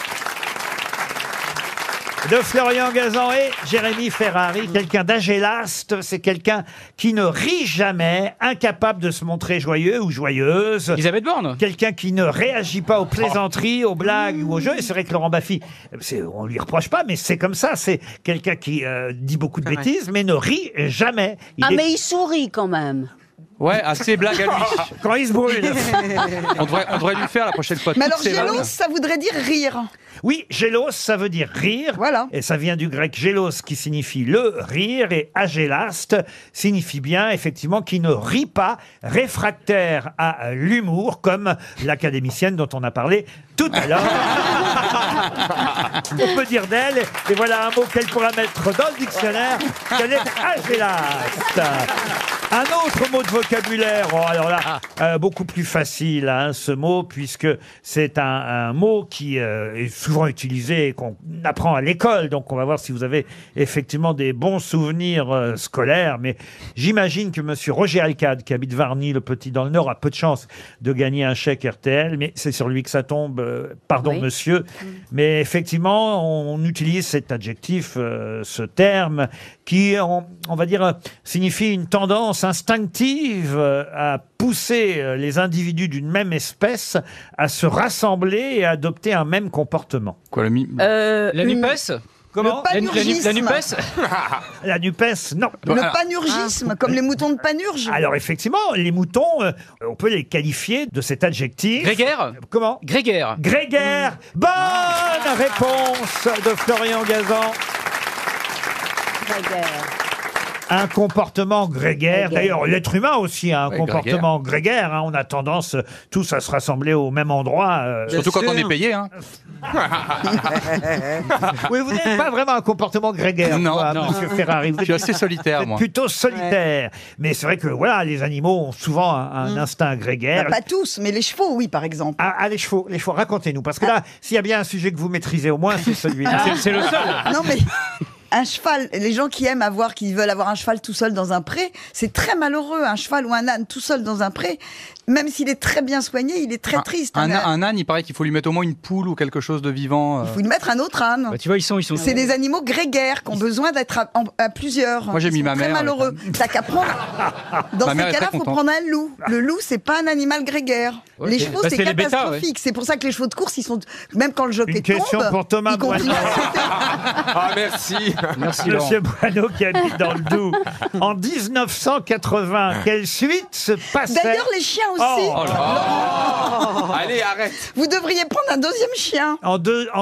de Florian Gazan et Jérémy Ferrari. Quelqu'un d'agélaste, c'est quelqu'un qui ne rit jamais, incapable de se montrer joyeux ou joyeuse. Elisabeth Borne. Quelqu'un qui ne réagit pas aux plaisanteries, aux blagues ou aux jeux. Et c'est vrai que Laurent Baffy, on lui reproche pas, mais c'est comme ça. C'est quelqu'un qui dit beaucoup de bêtises, mais ne rit jamais. Mais il sourit quand même. Ouais, assez blague à lui. Quand il se brûle. On devrait lui faire la prochaine fois. Mais alors, toutes ces gélos, vannes. ça voudrait dire rire. Oui, gélos, ça veut dire rire. Voilà. Et ça vient du grec gélos, qui signifie le rire, et agélaste signifie bien, effectivement, qui ne rit pas, réfractaire à l'humour, comme l'académicienne dont on a parlé tout à l'heure. On peut dire d'elle, et voilà un mot qu'elle pourra mettre dans le dictionnaire, qu'elle est agélaste. Un autre mot de vocabulaire, alors là, beaucoup plus facile, hein, ce mot, puisque c'est un mot qui est souvent utilisé et qu'on apprend à l'école. Donc on va voir si vous avez effectivement des bons souvenirs scolaires. Mais j'imagine que monsieur Roger Alcade, qui habite Varny-le-Petit dans le Nord, a peu de chance de gagner un chèque RTL, mais c'est sur lui que ça tombe. Pardon, oui. Monsieur. Mais effectivement, on utilise cet adjectif, ce terme, qui, on va dire, signifie une tendance instinctive à pousser les individus d'une même espèce à se rassembler et à adopter un même comportement. Quoi, la NUPES Comment Le panurgisme. La NUPES La NUPES, non. Le panurgisme, comme les moutons de Panurge. Alors effectivement, les moutons, on peut les qualifier de cet adjectif. Grégaire. Comment Grégaire. Grégaire. Bonne réponse de Florian Gazan. Grégaire. Un comportement grégaire. D'ailleurs, l'être humain aussi a un comportement grégaire. Hein. On a tendance tous à se rassembler au même endroit. Surtout quand on est payé. Hein. Oui, vous n'avez pas vraiment un comportement grégaire, non, quoi, non. Monsieur Ferrari. Je suis assez solitaire, moi. Plutôt solitaire. Mais c'est vrai que voilà, les animaux ont souvent un instinct grégaire. Pas tous, mais les chevaux, oui, par exemple. Ah, les chevaux, racontez-nous. Parce que là, s'il y a bien un sujet que vous maîtrisez au moins, c'est celui-là. C'est le seul. Non, mais... Un cheval, les gens qui veulent avoir un cheval tout seul dans un pré, c'est très malheureux. Un cheval ou un âne tout seul dans un pré, même s'il est très bien soigné, il est très triste. Un âne, il paraît qu'il faut lui mettre au moins une poule ou quelque chose de vivant. Il faut lui mettre un autre âne. Bah, tu vois, ils sont. C'est des animaux grégaires qui ont besoin d'être à plusieurs. Moi, j'ai mis ma mère. Très malheureux. T'as qu'à prendre. Dans ces cas-là, il faut prendre un loup. Le loup, c'est pas un animal grégaire. Ouais, les chevaux, c'est catastrophique. C'est pour ça que les chevaux de course, ils sont même quand le jockey tombe. Une question pour Thomas ils continuent à sauter. Ah, merci. Merci, Monsieur Boileau qui habite dans le Doubs. En 1980, quelle suite se passait? D'ailleurs, les chiens aussi. Oh là. Allez, arrête. Vous devriez prendre un deuxième chien. En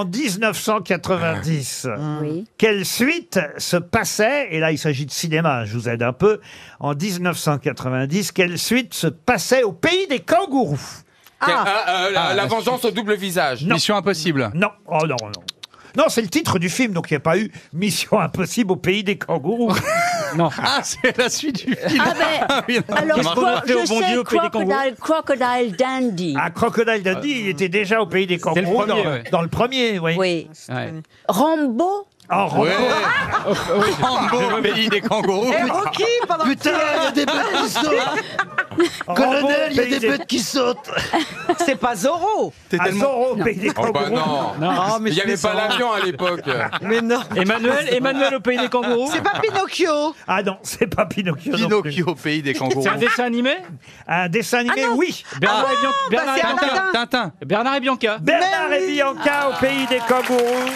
1990, Oui. quelle suite se passait, et là il s'agit de cinéma, je vous aide un peu, en 1990, quelle suite se passait au pays des kangourous? La vengeance au double visage. Mission impossible. Non, oh non, non. Non, c'est le titre du film, donc il n'y a pas eu Mission impossible au pays des kangourous. Non. Ah, c'est la suite du film. Oui, alors, Qu'est-ce qu'on a fait au bon Dieu au pays des kangourous? Crocodile Dundee. Ah, Crocodile Dundee, il était déjà au pays des kangourous le premier, dans le premier, oui. Oui. Ouais. Rambo. Oh, Rambo. Rambo au pays des kangourous. Et Rocky pendant Putain, il y a des bêtes qui sautent. Colonel, il y a des bêtes qui sautent. C'est pas Zorro. Ah, Zorro au pays des Oh bah kangourous. non. mais Il n'y avait pas l'avion à l'époque. Mais non. Emmanuel au pays des kangourous. C'est pas Pinocchio. Ah non, c'est pas Pinocchio. non plus. Pinocchio au pays des kangourous. C'est un dessin animé. Un dessin animé, oui. Bernard et bah, c'est Bianca. Tintin. Bernard et Bianca. Bernard et Bianca au pays des kangourous.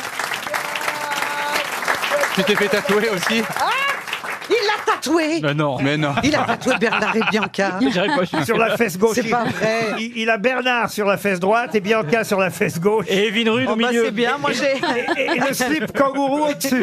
Tu t'es fait tatouer aussi? Il l'a tatoué. Ben non. Mais non. Il a tatoué Bernard et Bianca. J'arrive pas, je suis Sur la fesse gauche. C'est pas vrai. Il a Bernard sur la fesse droite et Bianca sur la fesse gauche. Et Evin Rude au Bah, milieu. c'est bien. Moi, j'ai. Et le slip kangourou au-dessus.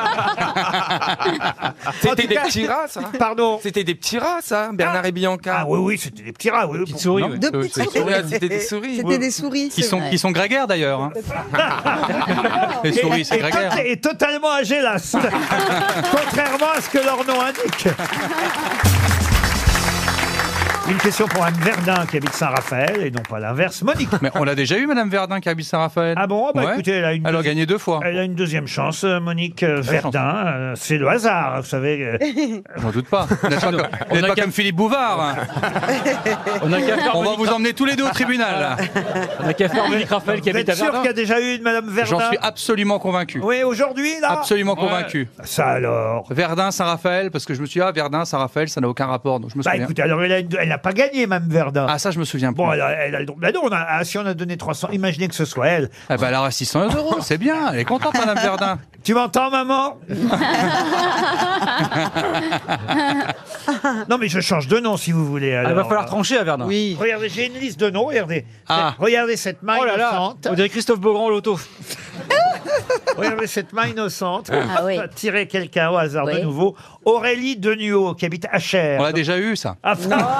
C'était des petits rats, ça. Pardon. C'était des petits rats, ça, Bernard et Bianca. Ah oui, oui, c'était des petits rats. Oui, Petite souris. Non. Ouais. Deux petites C'était souris. des souris. C'était des souris. Qui sont grégaires d'ailleurs. Hein. Les souris, c'est grégaire. Et totalement agélaste. Contrairement à ce que leur nom indique. Une question pour Anne Verdun qui habite Saint-Raphaël et non pas l'inverse. Monique. Mais on l'a déjà eu, Madame Verdun, qui habite Saint-Raphaël. Ah bon? Ouais. Écoutez, elle a gagné 2 fois. Elle a une deuxième chance, Monique Verdun. C'est le hasard, vous savez. J'en doute pas. Vous n'êtes pas comme Philippe Bouvard. On va vous emmener tous les deux au tribunal. Là. On a qu'à faire Monique Raphaël qui Vous habite êtes à sûr Verdun. qu'il y a déjà eu une Madame Verdun? J'en suis absolument convaincu. Oui, aujourd'hui, là? Absolument convaincu. Ça alors? Verdun, Saint-Raphaël, parce que je me suis dit, Verdun, Saint-Raphaël, ça n'a aucun rapport. Donc je me souviens. Écoutez, alors elle n'a pas gagné, Mme Verdun. Ah, ça, je me souviens plus. Bon, elle a le droit. Ben non, si on a donné 300, imaginez que ce soit elle. Eh ben, elle aura 600 €, c'est bien. Elle est contente, Madame Verdun. Tu m'entends, maman? Non, mais je change de nom si vous voulez. Alors. Il va falloir trancher à Verdun. Oui. Regardez, j'ai une liste de noms. Regardez. Ah. Regardez cette main Oh là là, innocente. on dirait Christophe Beaugrand l'auto. Regardez cette main innocente. Ah oui. Tirer quelqu'un au hasard de Oui. nouveau. Aurélie Deniot, qui habite Achères. On l'a déjà eu, ça. Ah,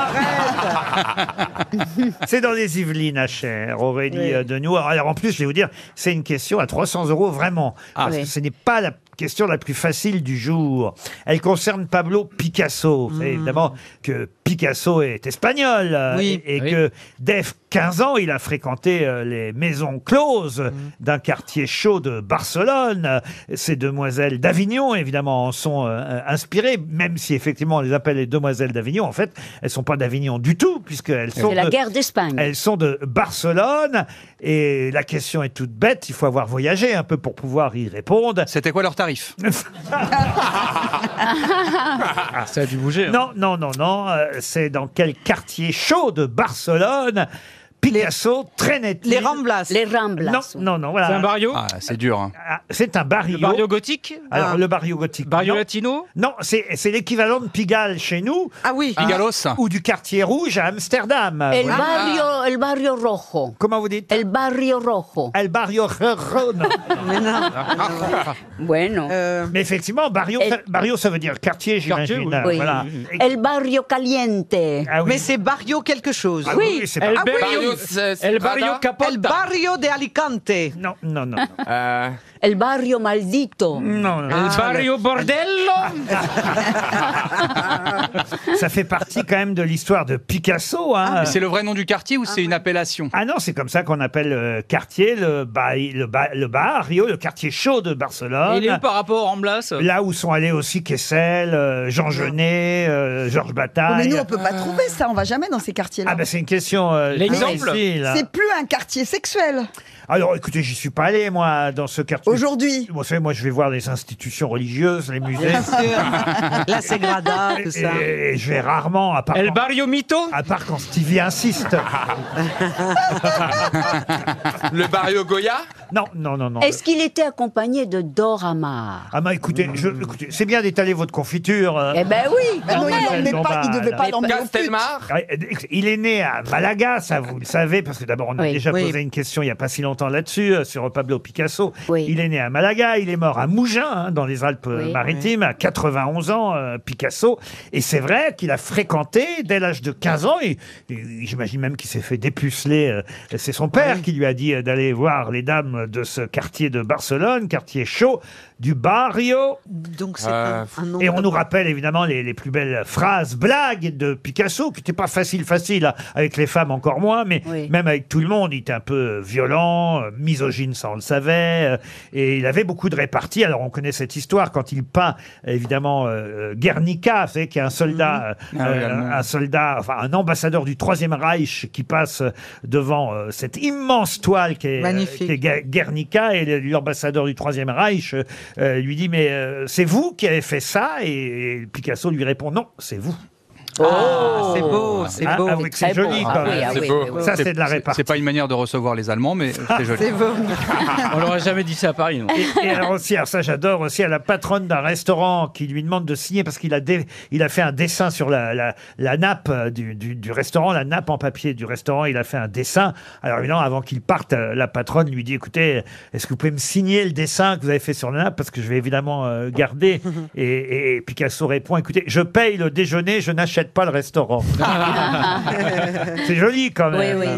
c'est dans les Yvelines, Achères, Aurélie Deniot. Alors en plus, je vais vous dire, c'est une question à 300 € vraiment. Parce que ce n'est pas la question la plus facile du jour. Elle concerne Pablo Picasso. Vous savez évidemment que Picasso est espagnol et que dès 15 ans, il a fréquenté les maisons closes d'un quartier chaud de Barcelone. Ces demoiselles d'Avignon, évidemment, en sont inspirées, même si effectivement on les appelle les demoiselles d'Avignon. En fait, elles sont pas d'Avignon du tout, puisqu'elles sont C'est la guerre d'Espagne. elles sont de Barcelone. Et la question est toute bête. Il faut avoir voyagé un peu pour pouvoir y répondre. C'était quoi leur tarif? Ça a dû bouger. Non, non, non, non. C'est dans quel quartier chaud de Barcelone Picasso traînait Les Ramblas. Les Ramblas. Non, non, non. Voilà. C'est un barrio. Ah, c'est dur. Hein. Ah, c'est un barrio. Le barrio gothique. Alors, le barrio gothique. Barrio non. latino. Non, c'est l'équivalent de Pigalle chez nous. Ah oui. Pigalos. Ou du quartier rouge à Amsterdam. El barrio rojo. Comment vous dites? El barrio rojo. El barrio rojo. Non. Mais non. Bueno. Mais effectivement, barrio, barrio, ça veut dire quartier, j'imagine. Quartier, Oui. Voilà. El barrio caliente. Ah oui. Mais c'est barrio quelque chose. Ah Oui. c'est El pas- barrio, El barrio El Capota. barrio de Alicante. Non, non, non. El barrio maldito. Non, non. El barrio bordello. Ça fait partie quand même de l'histoire de Picasso. Hein. Mais c'est le vrai nom du quartier ou c'est une appellation? Ah non, c'est comme ça qu'on appelle le quartier, le barrio, le quartier chaud de Barcelone. Et il est où par rapport au Ramblas? Là où sont allés aussi Kessel, Jean Genet, Georges Bataille. Mais nous, on peut pas trouver ça. On va jamais dans ces quartiers-là. Ah ben c'est une question L'exemple. difficile. C'est plus un quartier sexuel. Alors écoutez, j'y suis pas allé moi dans ce quartier. Aujourd'hui. Vous savez, moi je vais voir les institutions religieuses, les musées. Bien sûr. La Sagrada, tout ça. Et je vais rarement, à part, El barrio mito. à part quand Stevie insiste. Le barrio Goya? Non, non, non, non. Est-ce qu'il était accompagné de Dora Maar? Ah bah écoutez, écoutez, c'est bien d'étaler votre confiture. Eh ben oui. Ben non, il Mademoiselle l'emmenait pas, il devait pas Dombal. l'emmener au pute. Castelmar? Il est né à Malaga, ça vous le savez, parce que d'abord on a Oui. déjà Oui. posé une question il n'y a pas si longtemps là-dessus, sur Pablo Picasso. Oui. Il est né à Malaga, il est mort à Mougins, hein, dans les Alpes-Maritimes, à 91 ans, Picasso. Et c'est vrai qu'il a fréquenté dès l'âge de 15 ans, et j'imagine même qu'il s'est fait dépuceler. C'est son père qui lui a dit d'aller voir les dames de ce quartier de Barcelone, quartier chaud du barrio. Donc c'est un nom. Et on nous rappelle évidemment les plus belles phrases, blagues de Picasso, qui n'étaient pas facile, hein, avec les femmes encore moins, mais Oui. même avec tout le monde, il était un peu violent, misogyne, ça on le savait, et il avait beaucoup de réparties. Alors on connaît cette histoire quand il peint évidemment Guernica, vous savez, qui est un soldat, un ambassadeur du Troisième Reich qui passe devant cette immense toile qui est, Magnifique. qui est Guernica, et l'ambassadeur du Troisième Reich lui dit mais c'est vous qui avez fait ça, et Picasso lui répond non, c'est vous. Ah, c'est beau, c'est Ah, beau. avouez que c'est Très beau. joli Ah quand oui, même. ah oui, C'est beau. oui, oui. Ça c'est de la répartie. C'est pas une manière de recevoir les Allemands, mais c'est joli. C'est beau. On l'aurait jamais dit ça à Paris, non. Et alors aussi, alors ça j'adore aussi, à la patronne d'un restaurant qui lui demande de signer parce qu'il a, il a fait un dessin sur la nappe du restaurant, la nappe en papier du restaurant, il a fait un dessin. Alors évidemment, avant qu'il parte, la patronne lui dit, écoutez, est-ce que vous pouvez me signer le dessin que vous avez fait sur la nappe, parce que je vais évidemment garder. Et Picasso répond, écoutez, je paye le déjeuner, je n'achète pas le restaurant. C'est joli quand même. Oui, oui.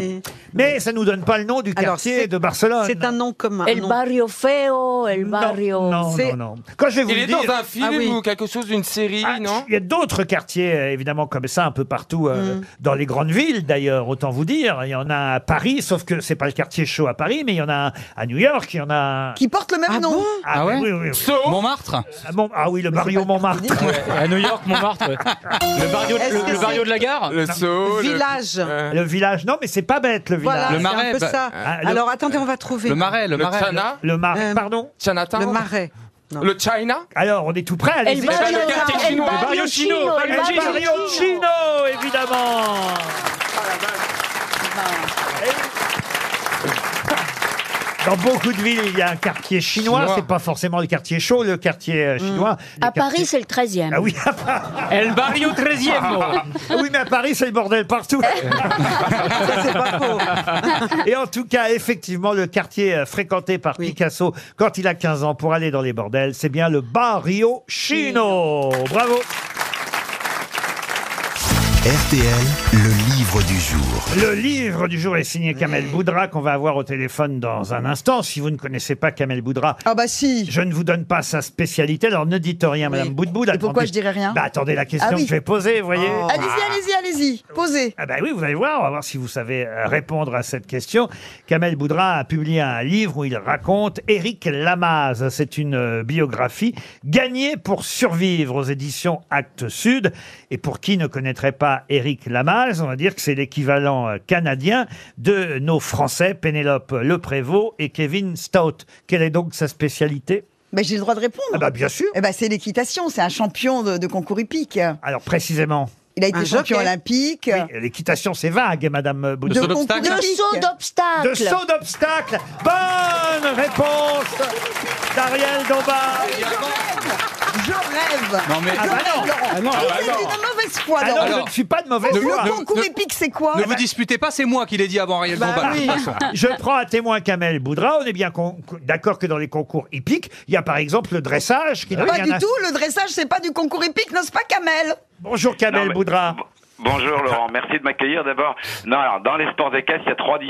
Mais ça nous donne pas le nom du quartier de Barcelone. C'est un nom commun. El barrio feo, el barrio... Non. Quand je vais vous Il le est dire... dans un film ou quelque chose, d'une série, non? Il y a d'autres quartiers, évidemment, comme ça, un peu partout, dans les grandes villes, d'ailleurs, autant vous dire. Il y en a à Paris, sauf que c'est pas le quartier chaud à Paris, mais il y en a à New York, il y en a... Qui porte le même nom. Bon Ah ouais oui. Montmartre Ah oui, le barrio Montmartre. À New York, Montmartre. Ouais. Le barrio de la gare. Le Sceaux, Village. Le village, non, mais c'est pas bête, le village. Voilà, Le Marais, c'est un peu ça. le- Attendez, on va trouver. Le Marais. le Chana, Le Marais, pardon. Chinatown, Le Marais. Non. le China. Alors, on est tout prêt, allez-y. El barrio, le quartier el chinois. barrio Barrio chino, chino, el El barrio barrio chino. chino, évidemment. Dans beaucoup de villes, il y a un quartier chinois. C'est pas forcément le quartier chaud, le quartier chinois. Les À Paris, quartiers- c'est le 13e. Ah oui, El barrio 13e. oui, mais à Paris, c'est le bordel partout. C'est pas faux. Et en tout cas, effectivement, le quartier fréquenté par Picasso quand il a 15 ans pour aller dans les bordels, c'est bien le Barrio Chino. Bravo. RTL, le livre du jour. Le livre du jour est signé Kamel Boudra, qu'on va avoir au téléphone dans un instant. Si vous ne connaissez pas Kamel Boudra, Ah bah si. je ne vous donne pas sa spécialité. Alors ne dites rien, Madame Boudboul. Et pourquoi je dirais rien? Bah, attendez la question Ah oui. que je vais poser, vous voyez. Allez-y. Posez. Ah bah oui, vous allez voir, on va voir si vous savez répondre à cette question. Kamel Boudra a publié un livre où il raconte Éric Lamaze. C'est une biographie gagnée pour survivre aux éditions Actes Sud. Et pour qui ne connaîtrait pas Éric Lamaze, on va dire que c'est l'équivalent canadien de nos Français, Pénélope Leprévost et Kevin Stout. Quelle est donc sa spécialité? Ben, j'ai le droit de répondre. Ah bah bien sûr. Eh ben, c'est l'équitation, c'est un champion de concours hippique. Alors précisément. Il a été Un champion jockey. olympique. Oui, l'équitation, c'est vague, Madame Boudra. De concours Le hippique. saut d'obstacle. De saut d'obstacle. Bonne réponse d'Ariel Dombas. Je rêve. Non mais Ah bah non. Laurent. Ah non, Vous ah êtes non. d'une mauvaise foi, Ah non, Laurent. je ne suis pas de mauvaise Le foi. concours hippique, c'est quoi ne vous disputez pas, c'est moi qui l'ai dit avant Ariel Bah Dombas. oui. de toute façon. Je prends à témoin Kamel Boudra. On est bien d'accord que dans les concours hippiques, il y a par exemple le dressage qui n'a Pas rien du à... tout, le dressage, c'est pas du concours hippique, n'est-ce pas, Kamel? Bonjour Kamel Non, mais- Boudra. Bonjour Laurent, merci de m'accueillir d'abord. Non, alors dans les sports équestres, il y a trois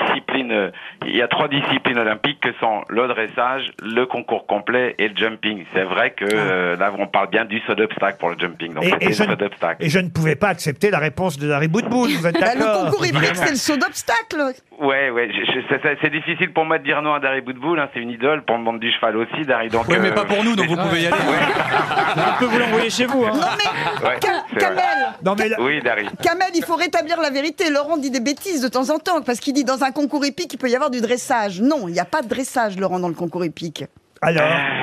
disciplines olympiques que sont le dressage, le concours complet et le jumping. C'est vrai que là on parle bien du saut d'obstacle pour le jumping. Donc c'était le saut d'obstacle. Et je ne pouvais pas accepter la réponse de Larry Boudboul. Vous êtes Bah, d'accord? le concours hippique, c'est le saut d'obstacle. Ouais, c'est difficile pour moi de dire non à Dari Boudboul, hein, c'est une idole pour le monde du cheval aussi, Dari. Donc Oui, mais pas pour nous, donc vous pouvez y aller. On peut vous l'envoyer chez vous. Hein. Non mais, Ouais, c'est vrai. Kamel, Non mais là- Oui, Dari. Kamel, il faut rétablir la vérité. Laurent dit des bêtises de temps en temps, parce qu'il dit dans un concours hippique, il peut y avoir du dressage. Non, il n'y a pas de dressage, Laurent, dans le concours hippique. alors,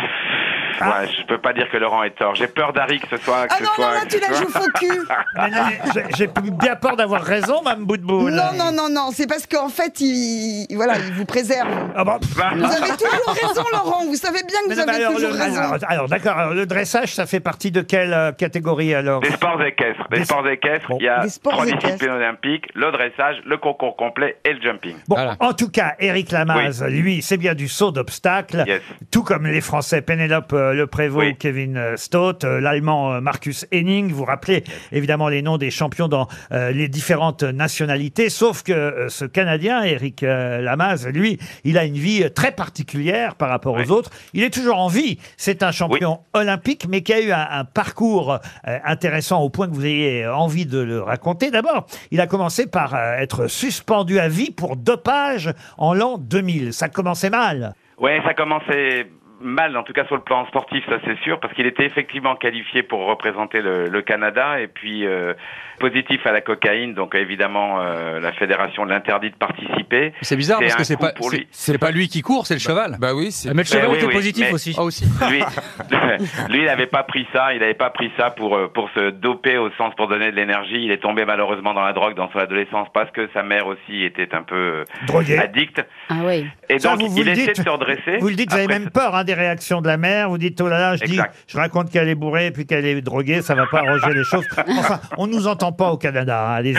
Ouais, je peux pas dire que Laurent est tort. J'ai peur Dari que ce soit. Ah non, non, là, tu la joues faux cul. j'ai bien peur d'avoir raison, Mme Boudboul. Non, c'est parce qu'en fait, il vous préserve. Ah bon. Vous avez toujours raison, Laurent. Vous savez bien que vous avez alors, toujours raison. alors, d'accord. Alors, le dressage, ça fait partie de quelle catégorie alors? Des sports équestres. Des sports équestres, il y a Des sports trois équestres. disciplines olympiques, le dressage, le concours complet et le jumping. Bon, en tout cas, Éric Lamaze, lui, c'est bien du saut d'obstacle, Yes. tout comme les Français Pénélope Leprévost, Oui. Kevin Stout, l'Allemand Marcus Henning. Vous rappelez évidemment les noms des champions dans les différentes nationalités, sauf que ce Canadien, Éric Lamaze, lui, il a une vie très particulière par rapport aux autres. Il est toujours en vie. C'est un champion olympique, mais qui a eu un parcours intéressant au point que vous ayez envie de le raconter. D'abord, il a commencé par être suspendu à vie pour dopage en l'an 2000. Ça commençait mal. Ouais, ça commençait mal, en tout cas sur le plan sportif, ça c'est sûr, parce qu'il était effectivement qualifié pour représenter le Canada, et puis positif à la cocaïne, donc évidemment la fédération l'interdit de participer. C'est bizarre parce un que c'est coup pas pour lui. c'est pas lui qui court, c'est le cheval. Bah oui, c'est. Mais le cheval oui, était oui, positif mais- aussi. Ah aussi. Lui, lui, il n'avait pas pris ça. Il n'avait pas pris ça pour se doper au sens pour donner de l'énergie. Il est tombé malheureusement dans la drogue dans son adolescence parce que sa mère aussi était un peu Droguée. addict. Ah oui. Et Ça, donc vous il le essaie dites. de se redresser. Vous le dites, vous avez Après, même peur des réactions de la mère. Vous dites, oh là là, je raconte qu'elle est bourrée puis qu'elle est droguée, ça va pas arranger les choses. Enfin, on nous entend pas au Canada, hein, allez-y.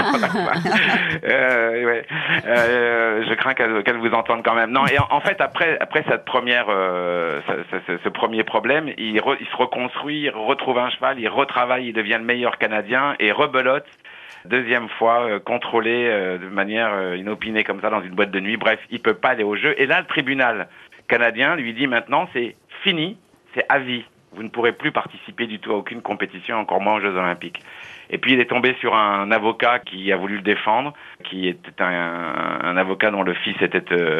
Ouais. Je crains qu'elle vous entende quand même. Non, et en fait, après cette première, ce premier problème, il se reconstruit, il retrouve un cheval, il retravaille, il devient le meilleur Canadien et rebelote. Deuxième fois, contrôlé de manière inopinée comme ça dans une boîte de nuit. Bref, il peut pas aller au jeu. Et là, le tribunal canadien lui dit maintenant, c'est fini, c'est à vie. Vous ne pourrez plus participer du tout à aucune compétition, encore moins aux Jeux Olympiques. Et puis il est tombé sur un avocat qui a voulu le défendre, qui était un avocat dont le fils était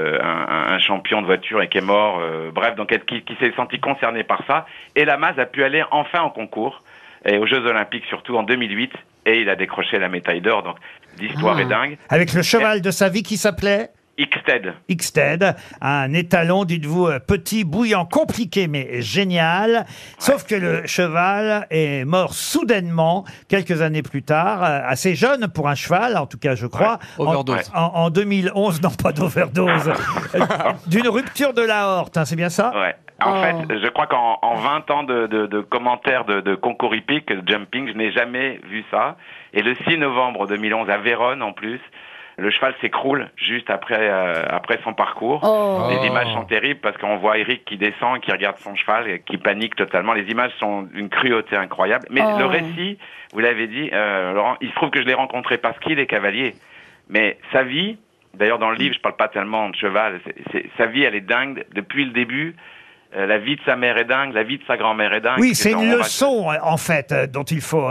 un champion de voiture et qui est mort. Bref, donc qui s'est senti concerné par ça. Et Lamaze a pu aller enfin en concours, et aux Jeux Olympiques surtout en 2008, et il a décroché la médaille d'or. Donc l'histoire est dingue. Avec le cheval de sa vie qui s'appelait Ixted. Ixted, un étalon, dites-vous, petit, bouillant, compliqué, mais génial. Sauf que le cheval est mort soudainement, quelques années plus tard, assez jeune pour un cheval, en tout cas, je crois. Overdose. En 2011, non pas d'overdose, d'une rupture de l'aorte, hein, c'est bien ça? Ouais. En fait, je crois qu'en 20 ans de commentaires de concours hippique, de jumping, je n'ai jamais vu ça. Et le 6 novembre 2011, à Vérone en plus, le cheval s'écroule juste après son parcours. Les images sont terribles parce qu'on voit Eric qui descend, qui regarde son cheval et qui panique totalement. Les images sont d'une cruauté incroyable. Mais le récit, vous l'avez dit, Laurent, il se trouve que je l'ai rencontré parce qu'il est cavalier. Mais sa vie, d'ailleurs dans le livre, je parle pas tellement de cheval, sa vie elle est dingue depuis le début. La vie de sa mère est dingue, la vie de sa grand-mère est dingue. Oui, c'est une leçon, en fait, dont il faut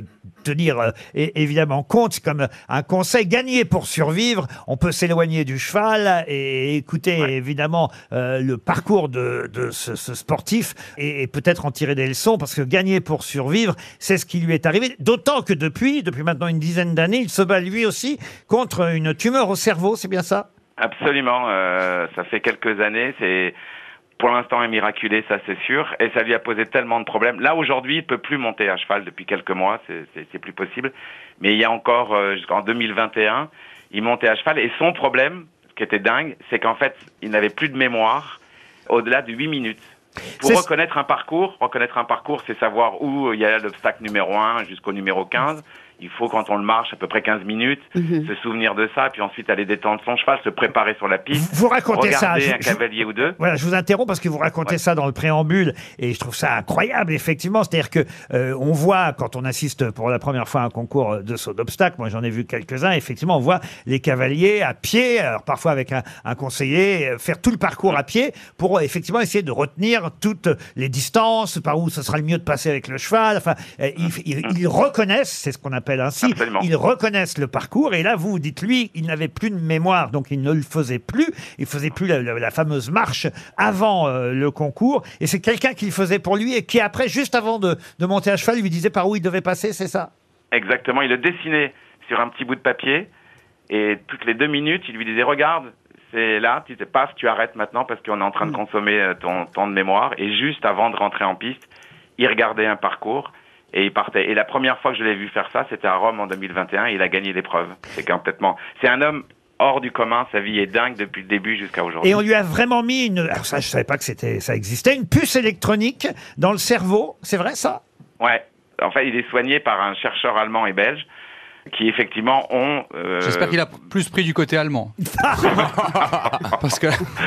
tenir évidemment compte, comme un conseil. Gagner pour survivre, on peut s'éloigner du cheval et écouter évidemment le parcours de ce sportif et peut-être en tirer des leçons, parce que gagner pour survivre, c'est ce qui lui est arrivé. D'autant que depuis maintenant une dizaine d'années, il se bat lui aussi contre une tumeur au cerveau, c'est bien ça? Absolument, ça fait quelques années, c'est... Pour l'instant, est miraculé, ça c'est sûr, et ça lui a posé tellement de problèmes. Là, aujourd'hui, il peut plus monter à cheval depuis quelques mois, c'est plus possible. Mais il y a encore, jusqu'en 2021, il montait à cheval, et son problème, ce qui était dingue, c'est qu'en fait, il n'avait plus de mémoire au-delà de 8 minutes. Pour reconnaître un parcours, c'est savoir où il y a l'obstacle numéro 1 jusqu'au numéro 15. Il faut, quand on le marche, à peu près 15 minutes, se souvenir de ça, puis ensuite aller détendre son cheval, se préparer sur la piste. Vous racontez ça. Regarder un cavalier ou deux. Voilà, je vous interromps parce que vous racontez ça dans le préambule, et je trouve ça incroyable, effectivement. C'est-à-dire que on voit, quand on assiste pour la première fois à un concours de saut d'obstacle, moi j'en ai vu quelques-uns, effectivement, on voit les cavaliers à pied, alors parfois avec un conseiller, faire tout le parcours à pied pour effectivement essayer de retenir toutes les distances, par où ce sera le mieux de passer avec le cheval. Enfin, ils reconnaissent, c'est ce qu'on appelle ainsi. Absolument. Ils reconnaissent le parcours, et là vous dites, lui, il n'avait plus de mémoire, donc il ne le faisait plus. Il faisait plus la fameuse marche avant le concours, et c'est quelqu'un qui le faisait pour lui et qui après, juste avant de monter à cheval, lui disait par où il devait passer, c'est ça? Exactement, il le dessinait sur un petit bout de papier, et toutes les 2 minutes, il lui disait, regarde, c'est là, tu sais, paf, tu arrêtes maintenant parce qu'on est en train de consommer ton temps de mémoire. Et juste avant de rentrer en piste, il regardait un parcours et il partait. Et la première fois que je l'ai vu faire ça, c'était à Rome en 2021, et il a gagné l'épreuve. C'est un homme hors du commun, sa vie est dingue depuis le début jusqu'à aujourd'hui. Et on lui a vraiment mis alors ça, je savais pas que ça existait, une puce électronique dans le cerveau, c'est vrai ça? Ouais, en fait il est soigné par un chercheur allemand et belge qui effectivement ont... J'espère qu'il a plus pris du côté allemand. Parce que...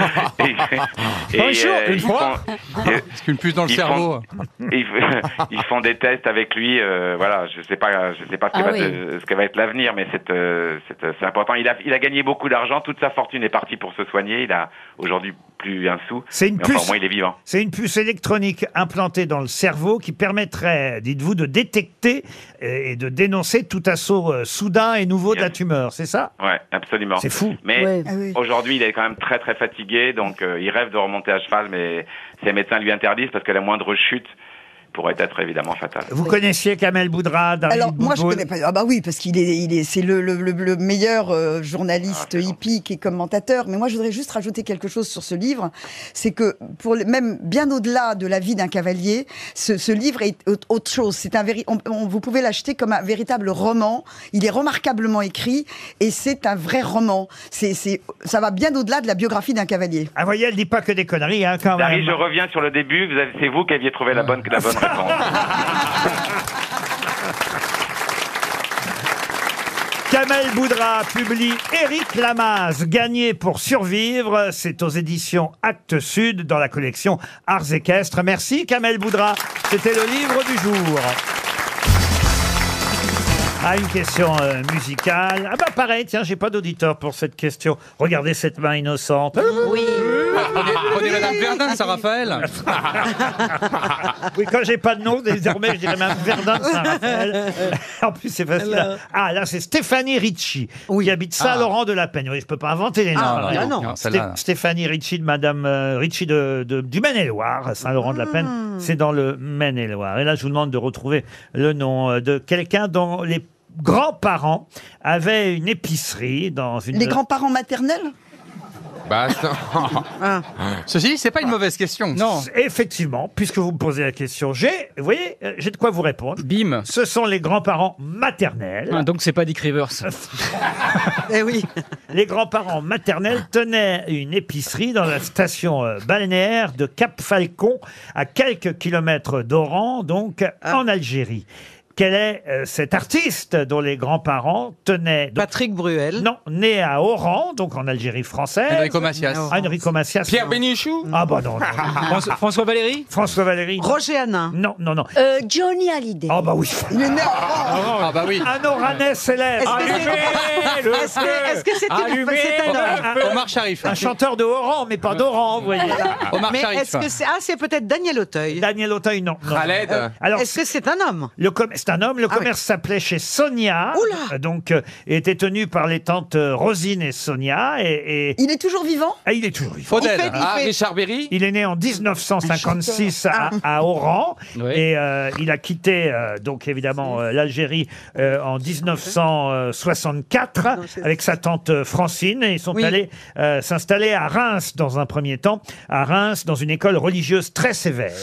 une fois parce qu'une puce dans le cerveau... Ils font des tests avec lui, voilà, je sais pas ce que va être l'avenir, mais c'est important. Il a gagné beaucoup d'argent, toute sa fortune est partie pour se soigner, il a aujourd'hui plus un sou, mais au moins il est vivant. C'est une puce électronique implantée dans le cerveau qui permettrait, dites-vous, de détecter et de dénoncer tout assaut soudain et nouveau de la tumeur, c'est ça? Ouais, absolument. C'est fou. Mais aujourd'hui, il est quand même très très fatigué, donc il rêve de remonter à cheval, mais ses médecins lui interdisent parce que la moindre chute pourrait être évidemment fatale. Vous connaissiez Kamel Boudrad? Alors moi je connais pas. Ah bah oui, parce qu'il c'est le meilleur journaliste hippique et commentateur. Mais moi je voudrais juste rajouter quelque chose sur ce livre, c'est que même bien au-delà de la vie d'un cavalier, ce livre est autre chose. C'est vous pouvez l'acheter comme un véritable roman. Il est remarquablement écrit et c'est un vrai roman. Ça va bien au-delà de la biographie d'un cavalier. Ah voyez, elle dit pas que des conneries, hein, quand Dari, même. je reviens sur le début. C'est vous qui aviez trouvé la bonne réponse. Kamel Boudrad publie Éric Lamaze, Gagner pour survivre. C'est aux éditions Actes Sud dans la collection Arts équestres. Merci Kamel Boudrad. C'était le livre du jour. Ah, une question musicale. Ah bah pareil, tiens, j'ai pas d'auditeur pour cette question. Regardez cette main innocente. Oui. Prenez Madame Verdun, Saint-Raphaël. Oui, quand j'ai pas de nom, désormais, je dirais même Verdun de Saint-Raphaël. En plus, c'est facile. Ah, là, c'est Stéphanie Ricci, qui habite Saint-Laurent de la Peine. Oui, je peux pas inventer les noms. Non, celle-là. Stéphanie Ricci de Madame Ricci du Maine-et-Loire, Saint-Laurent de la Peine. C'est dans le Maine-et-Loire. Et là, je vous demande de retrouver le nom de quelqu'un dont les grands-parents avaient une épicerie dans une... Les grands-parents maternels? Bah, Ceci, c'est pas une mauvaise question. Non. Effectivement, puisque vous me posez la question, vous voyez, j'ai de quoi vous répondre. Bim. Ce sont les grands-parents maternels. Ah, donc c'est pas Dick Rivers. Eh oui. Les grands-parents maternels tenaient une épicerie dans la station balnéaire de Cap-Falcon, à quelques kilomètres d'Oran, donc en Algérie. Quel est cet artiste dont les grands-parents tenaient... Patrick Bruel. Non, né à Oran, donc en Algérie française. Enrico Macias. Ah, Enrico Macias. Pierre Bénichou. Ah bah non. François Valéry. François Valéry. Roger Hanin. Non, non, non. Johnny Hallyday. Ah bah oui. Il est né à Ah bah oui. Un Oranais célèbre. Est-ce que c'est un homme? Omar Sharif. Un chanteur de Oran, mais pas d'Oran, vous voyez. Omar Mais Sharif. est-ce que c'est... Ah, c'est peut-être Daniel Auteuil. Daniel Auteuil, non. non. Khaled. Alors, Est-ce que c'est un homme? c'est un homme. Le commerce s'appelait chez Sonia. Oula. Donc, était tenu par les tantes Rosine et Sonia. Et Il est toujours vivant? Ah, il est toujours vivant. Faudel. Ah, Richard Berry. Il est né en 1956 à Oran. Oui. Et il a quitté, donc évidemment, l'Algérie en 1964 avec sa tante Francine. Et ils sont allés s'installer à Reims dans un premier temps. À Reims, dans une école religieuse très sévère.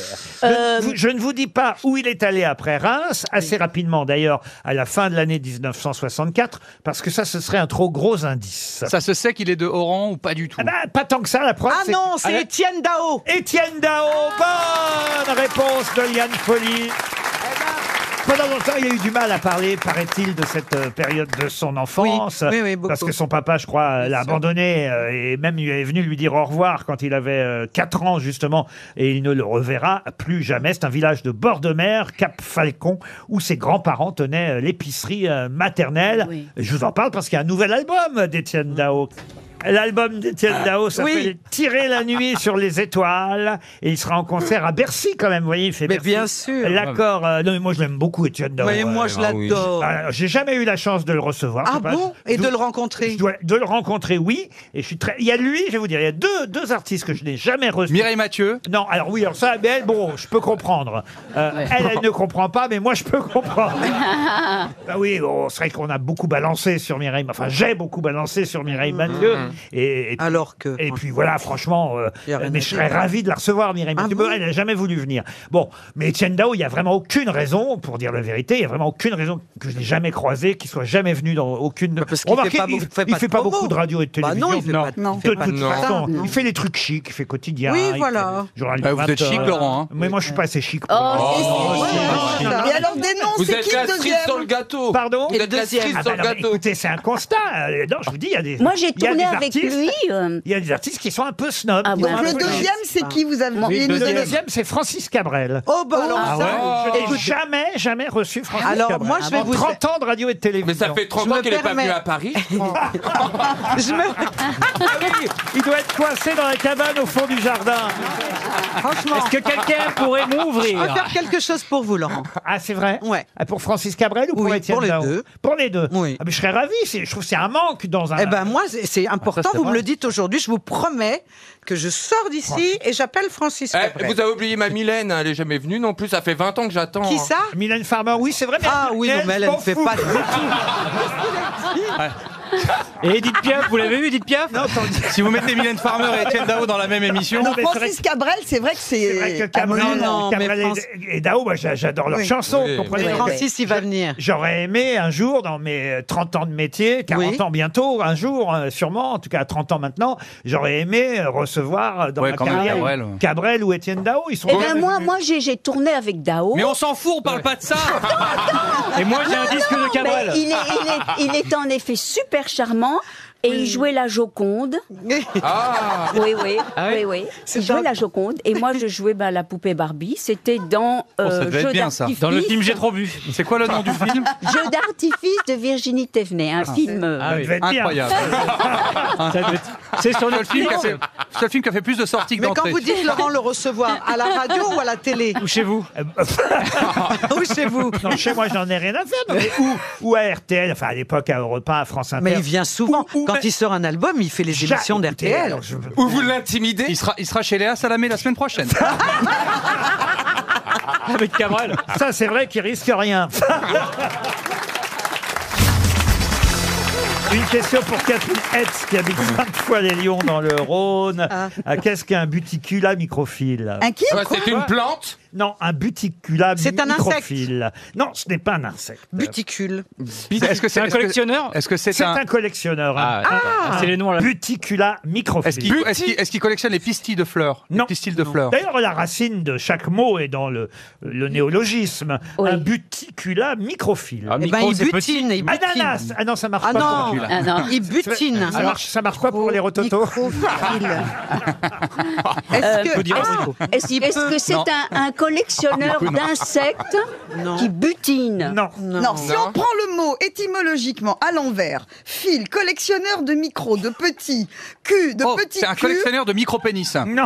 Je ne vous dis pas où il est allé après Reims, assez rapidement d'ailleurs, à la fin de l'année 1964, parce que ça, ce serait un trop gros indice. Ça se sait qu'il est de Oran ou pas du tout? Ah bah, pas tant que ça, la preuve. Ah non, c'est Ah, Étienne Dao. Étienne Dao, bonne réponse de Liane Folly. Pendant longtemps, il a eu du mal à parler, paraît-il, de cette période de son enfance. Oui, beaucoup. Parce que son papa, je crois, l'a abandonné et même il est venu lui dire au revoir quand il avait 4 ans, justement, et il ne le reverra plus jamais. C'est un village de bord de mer, Cap-Falcon, où ses grands-parents tenaient l'épicerie maternelle. Oui. Je vous en parle parce qu'il y a un nouvel album d'Étienne Dao. L'album d'Étienne Dao s'appelle Tirer la nuit sur les étoiles et il sera en concert à Bercy quand même, vous voyez, il fait Mais Bercy. bien sûr. L'accord, non mais moi je l'aime beaucoup Étienne Dao. Oui, moi je l'adore. J'ai jamais eu la chance de le recevoir. Ah je sais pas, bon? Et de le rencontrer? de le rencontrer, oui. Et je suis très. Il y a lui, je vais vous dire, il y a deux artistes que je n'ai jamais reçus. Mireille Mathieu. Non, alors oui, alors ça, mais elle, bon, je peux comprendre. Elle ne comprend pas, mais moi je peux comprendre. Bah oui, bon, c'est vrai qu'on a beaucoup balancé sur Mireille. Enfin, j'ai beaucoup balancé sur Mireille Mathieu. Et puis, Alors que... et puis voilà, franchement, y a rien mais à je serais dire. ravi de la recevoir, Mireille Mathieu. bon Elle n'a jamais voulu venir. Bon, mais Étienne Dao, il n'y a vraiment aucune raison, pour dire la vérité, il n'y a vraiment aucune raison que je n'ai jamais croisé, qu'il soit jamais venu dans aucune... Parce qu'il Remarquez, fait pas il beaucoup- fait pas beaucoup de radio et de Bah télévision. non, il fait pas Non. il fait De pas toute ça, façon, non. il fait les trucs chics, il fait quotidien. Oui, il voilà. fait journal Vous du êtes chic, 20 heures. Laurent. Mais moi, je suis pas assez chic. Oh, Et alors dénonce, Vous c'est êtes qui la le cerise deuxième? sur le gâteau. Pardon Vous êtes la cerise Ah sur bah le non, mais gâteau. écoutez, c'est un constat. Non, je vous dis, il y a des. Moi, j'ai il y a tourné des avec artistes- lui. Il y a des artistes qui sont un peu snobs. Ah qui ouais. sont un Le peu- deuxième, c'est qui vous avez Oui, nous le donner- deuxième, c'est Francis Cabrel. Oh, bah alors Ah ça... ouais. Et jamais reçu Francis Alors, Cabrel. moi, je vais En vous- 30 ans de radio et de télévision. Mais ça fait 30 Je ans me qu'il n'est pas permets. venu à Paris. Je me... Ah oui, il doit être coincé dans la cabane au fond du jardin. Franchement, Est-ce que quelqu'un pourrait je m'ouvrir peux faire quelque chose pour vous, Laurent. Ah, c'est vrai? Ouais. Ah, pour Francis Cabrel ou pour Oui, Étienne pour les Dao? deux. Pour les deux. Oui. Ah, mais je serais ravi. Je trouve que c'est un manque dans un. Eh ben moi, c'est important, c'est vous vrai. me le dites aujourd'hui, je vous promets que je sors d'ici et j'appelle Francis Cabrel. Vous avez oublié ma Mylène, elle est jamais venue non plus. Ça fait 20 ans que j'attends. Qui ça? Mylène Farmer, oui, c'est vrai. Mais Ah oui, non, mais elle je ne m'en fait fous. pas du tout. Et Edith Piaf, vous l'avez vu, Edith Piaf? Non, attendez. Si vous mettez Mylène Farmer et Étienne Dao dans la même émission... Non, mais c'est vrai Francis Cabrel, c'est vrai que C'est vrai que c'est un Cabrel, monument. non, mais Cabrel France- et Dao, moi j'adore leurs Oui. chansons, Oui. comprenez. Mais Francis, il va venir. J'aurais aimé un jour, dans mes 30 ans de métier, 40 Oui. ans bientôt, un jour, sûrement, en tout cas à 30 ans maintenant, j'aurais aimé recevoir dans Ouais, ma quand même, carrière Cabrel. Cabrel ou Étienne Dao. Ils sont Eh jamais ben moi, venus. moi j'ai tourné avec Dao. Mais on s'en fout, on parle pas de ça. Et moi, j'ai un disque de Cabrel. Mais il est en effet super charmant. Et il jouait la Joconde. Ah. Oui. Ah oui. Il jouait la Joconde. Et moi, je jouais la poupée Barbie. C'était dans ça devait être bien, ça. Dans le film J'ai trop bu. C'est quoi le nom du film? Jeu d'artifice de Virginie Thévenet. Un film incroyable. C'est sur le film qui a fait plus de sorties que Mais d'entrées. quand vous dites, Laurent, le recevoir, à la radio ou à la télé? Ou chez vous? Ou chez vous? Non, chez moi, j'en ai rien à faire. Non, mais ou à RTL, enfin à l'époque à Europe 1, à France Inter. Mais il vient souvent. Quand il sort un album, il fait les émissions d'RTL. Ou vous l'intimidez? Il sera chez Léa Salamé la semaine prochaine. Avec Cabrel. Ça, c'est vrai qu'il risque rien. Une question pour Catherine Hetz, qui habite Sainte-Foy-les-Lyons dans le Rhône. Qu'est-ce qu'un buticula microphile? Un qui? C'est une plante? Non, un buticula C'est un microphile. Non, ce n'est pas un insecte. Buticule. Est-ce que c'est un collectionneur? Est-ce que C'est un collectionneur. C'est les noms là. Buticula microphile. Est-ce qu'il collectionne les pistilles de fleurs? Non. Les pistils de fleurs. D'ailleurs, la racine de chaque mot est dans le néologisme. Oui. Un buticula microphile. Eh ben, il butine. Il butine. Ananas. Ah non, ça marche Ah pas. non. pour celui-là. non. Il butine. Ça marche pas pour les rototos. Est-ce que c'est un collectionneur d'insectes qui butine? Non. Non, si on prend le mot étymologiquement à l'envers, fil, collectionneur de micros, de petits, cul, de petits c'est un cul. collectionneur de micro-pénis. Non.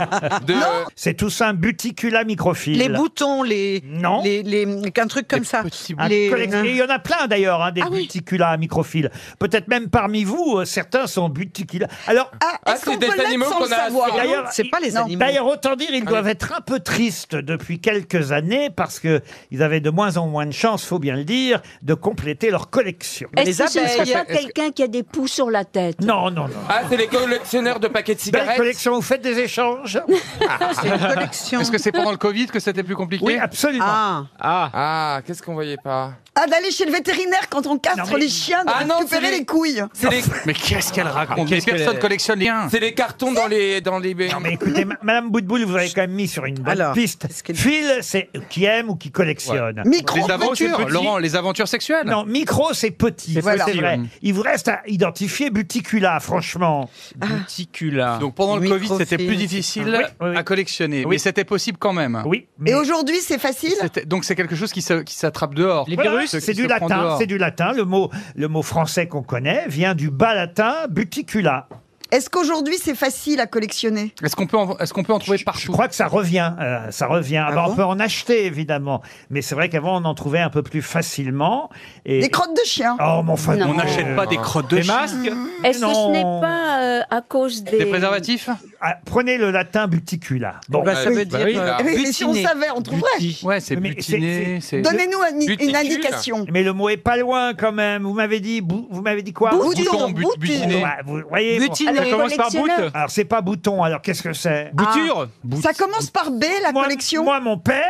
C'est tout ça, un buticula microphile. Les boutons, Non. un truc comme ça. Et il y en a plein d'ailleurs, des buticula microphiles. Peut-être même parmi vous, certains sont buticula. Alors, est-ce qu'on c'est des peut l'être animaux sans qu'on le a savoir? D'ailleurs, C'est pas les animaux. D'ailleurs, autant dire, ils doivent être un peu tristes depuis quelques années parce que ils avaient de moins en moins de chance, faut bien le dire, de compléter leur collection. Est-ce que ce ne serait pas quelqu'un qui a des poux sur la tête? Non. Ah, c'est les collectionneurs de paquets de Belle cigarettes? collection, vous faites des échanges? C'est une collection. Est-ce que c'est pendant le Covid que c'était plus compliqué? Oui, absolument. Ah, qu'est-ce qu'on voyait pas? D'aller chez le vétérinaire quand on castre les chiens, de récupérer les couilles. Mais qu'est-ce qu'elle raconte? Les personnes collectionnent les chiens. C'est les cartons dans les... Non mais écoutez, Madame Boutboul, vous avez quand même mis sur une bonne piste. Phil, c'est qui aime ou qui collectionne. Micro, Les aventures, Laurent, les aventures sexuelles. Non, micro, c'est petit. Voilà. C'est vrai. Il vous reste à identifier buticula, franchement. Buticula. Donc pendant le Covid, c'était plus difficile à collectionner. Mais c'était possible quand même. Oui. Et aujourd'hui, c'est facile? Donc c'est quelque chose qui s'attrape dehors. Les virus, c'est du latin. C'est du latin. Le mot français qu'on connaît vient du bas latin buticula. Est-ce qu'aujourd'hui, c'est facile à collectionner? Est-ce qu'on peut en trouver partout? Je crois que ça revient. Alors, on peut en acheter, évidemment. Mais c'est vrai qu'avant, on en trouvait un peu plus facilement. Des crottes de chien? Oh, mon fan. On n'achète pas des crottes de chien. Des masques? Est-ce que ce n'est pas à cause des préservatifs? Prenez le latin buticula. Bon, ça veut dire Mais si on savait, on trouverait. Ouais, c'est butiner. Donnez-nous une indication. Mais le mot est pas loin quand même. Vous m'avez dit quoi? Bouton, butiner. Vous voyez. Ça commence par bout. Alors c'est pas bouton. Alors qu'est-ce que c'est? Bouture. Ça commence par B, la collection? Moi, mon père,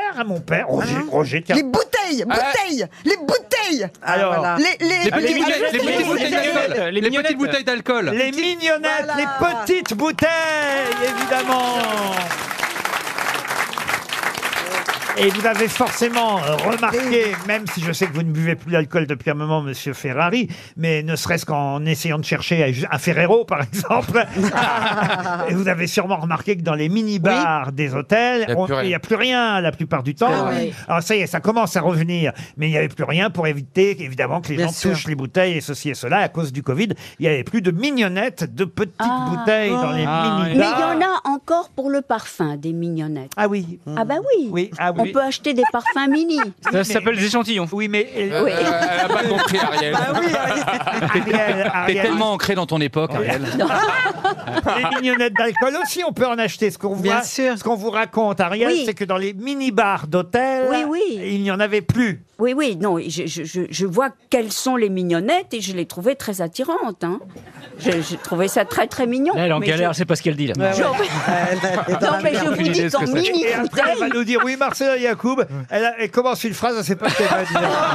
Roger, tiens. Les bouteilles. Les bouteilles. Alors, les petites bouteilles d'alcool. Les mignonnettes, les petites bouteilles, évidemment. Et vous avez forcément remarqué, même si je sais que vous ne buvez plus d'alcool depuis un moment, Monsieur Ferrari, mais ne serait-ce qu'en essayant de chercher un Ferrero, par exemple, et vous avez sûrement remarqué que dans les mini-bars des hôtels, il n'y a plus rien la plupart du temps. Alors ça y est, ça commence à revenir, mais il n'y avait plus rien pour éviter, évidemment, que les gens touchent les bouteilles et ceci et cela. À cause du Covid, il n'y avait plus de mignonnettes, de petites bouteilles dans les mini-bars. Mais il y en a encore pour le parfum, des mignonnettes. Ah oui. Ah bah oui. Oui. On peut acheter des parfums mini. Ça s'appelle des échantillons. Oui, mais... Elle n'a pas compris, Ariel. T'es tellement ancré dans ton époque, Ariel. Les mignonnettes d'alcool aussi, on peut en acheter. Ce qu'on vous raconte, Ariel, c'est que dans les mini-bars d'hôtel, il n'y en avait plus. Oui, non, je vois quelles sont les mignonnettes et je les trouvais très attirantes. Hein. J'ai trouvé ça très très mignon. Là, elle est en galère, c'est pas ce qu'elle dit là. Non, mais je vous dis qu'en mini et après, elle va nous dire, oui, Marcella Yacoub, elle commence une phrase, elle sait pas ce qu'elle va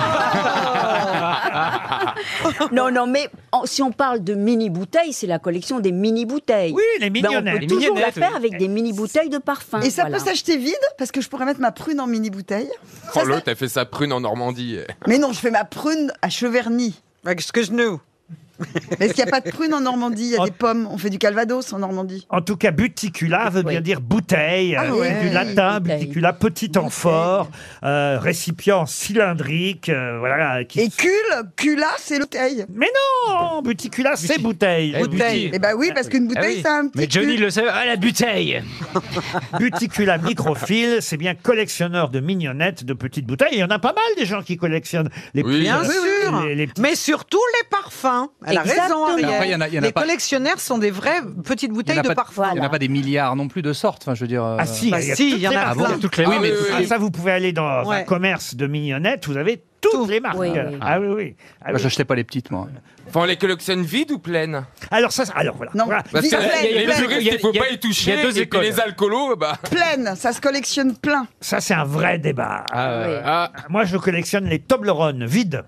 dire. Non, mais si on parle de mini-bouteilles, c'est la collection des mini-bouteilles. Oui, les mignonnettes. On peut toujours la faire avec des mini-bouteilles de parfum. Et ça peut s'acheter vide? Parce que je pourrais mettre ma prune en mini-bouteille. L'autre, elle fait sa prune en Normandie. Mais non, je fais ma prune à Cheverny. Excuse-nous. Mais est-ce qu'il n'y a pas de prunes en Normandie? Il y a des pommes. On fait du calvados en Normandie. En tout cas, buticula veut bien dire bouteille, du latin, buticula, petit amphore, récipient cylindrique, voilà. Et cula, c'est bouteille. Mais non, buticula, c'est bouteille. Bouteille. Eh ben oui, parce qu'une bouteille, c'est un petit Mais Johnny cul. le sait, la bouteille. Buticula microphile, c'est bien collectionneur de mignonnettes, de petites bouteilles. Il y en a pas mal des gens qui collectionnent les petites. Bien sûr. les petites- Mais surtout les parfums. Elle a Exactement. raison, Ariel. Après, il y en a les pas- collectionneurs sont des vraies petites bouteilles de parfum. Il n'y en a pas des milliards non plus de sortes. Enfin, je veux dire. Ah si, Bah il y a si, toutes il y en les a marques. plein. Ah, toutes les marques. Ah, ça, vous pouvez aller dans un Ouais. commerce de mignonnettes, vous avez toutes les marques. Oui, oui. Ah oui, oui. Ah, Moi, oui. j'achetais pas les petites, moi. Enfin, on les collectionne vides ou pleines? Alors voilà. Non, Voilà. Parce que pleine, les pleine. puristes, il faut pas y toucher. il y a deux Et puis écoles. les alcoolos, bah. Pleine, ça se collectionne plein. Ça, c'est un vrai débat. ouais. Moi, je collectionne les Toblerone vides.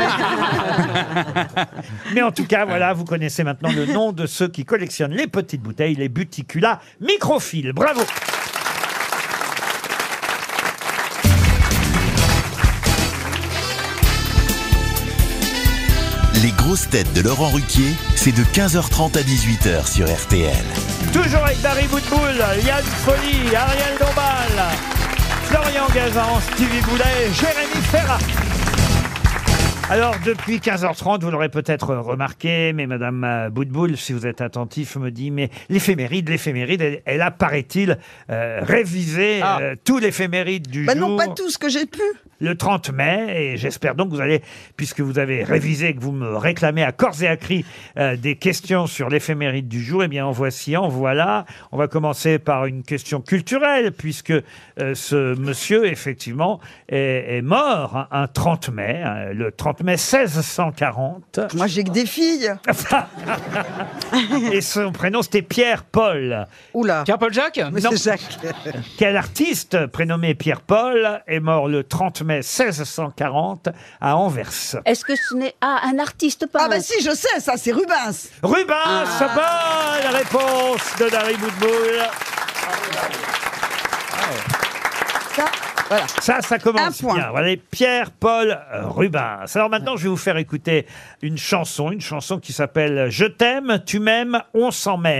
Mais en tout cas, voilà, vous connaissez maintenant le nom de ceux qui collectionnent les petites bouteilles, les buticula microphiles. Bravo. Les grosses têtes de Laurent Ruquier, c'est de 15h30 à 18h sur RTL. Toujours avec Dari Boudboul, Yann Folly, Ariel Dombal, Florian Gazan, Stevie Boulet, Jérémy Ferrat. Alors, depuis 15h30, vous l'aurez peut-être remarqué, mais Madame Boudboul, si vous êtes attentif, me dit, mais l'éphéméride, elle a, paraît-il, révisé tout l'éphéméride du Bah jour. non, pas tout ce que j'ai pu. Le 30 mai, et j'espère donc que vous allez, puisque vous avez révisé, que vous me réclamez à corps et à cri des questions sur l'éphéméride du jour, eh bien en voilà. On va commencer par une question culturelle, puisque ce monsieur, effectivement, est mort un 30 mai, le 30 mai 1640. Moi, j'ai que des filles. Et son prénom, c'était Pierre-Paul. Oula. Pierre-Paul Jacques? Mais Non. c'est Jacques. Quel artiste prénommé Pierre-Paul est mort le 30 mai 1640 à Anvers? Est-ce que ce n'est un artiste peintre? Ah bah si, je sais, ça, c'est Rubens. Rubens, bonne réponse de Dari Boudboul. Ça commence Un point. bien. Voilà, Pierre-Paul Rubens. Alors maintenant, je vais vous faire écouter une chanson qui s'appelle « Je t'aime, tu m'aimes, on s'emmerde ».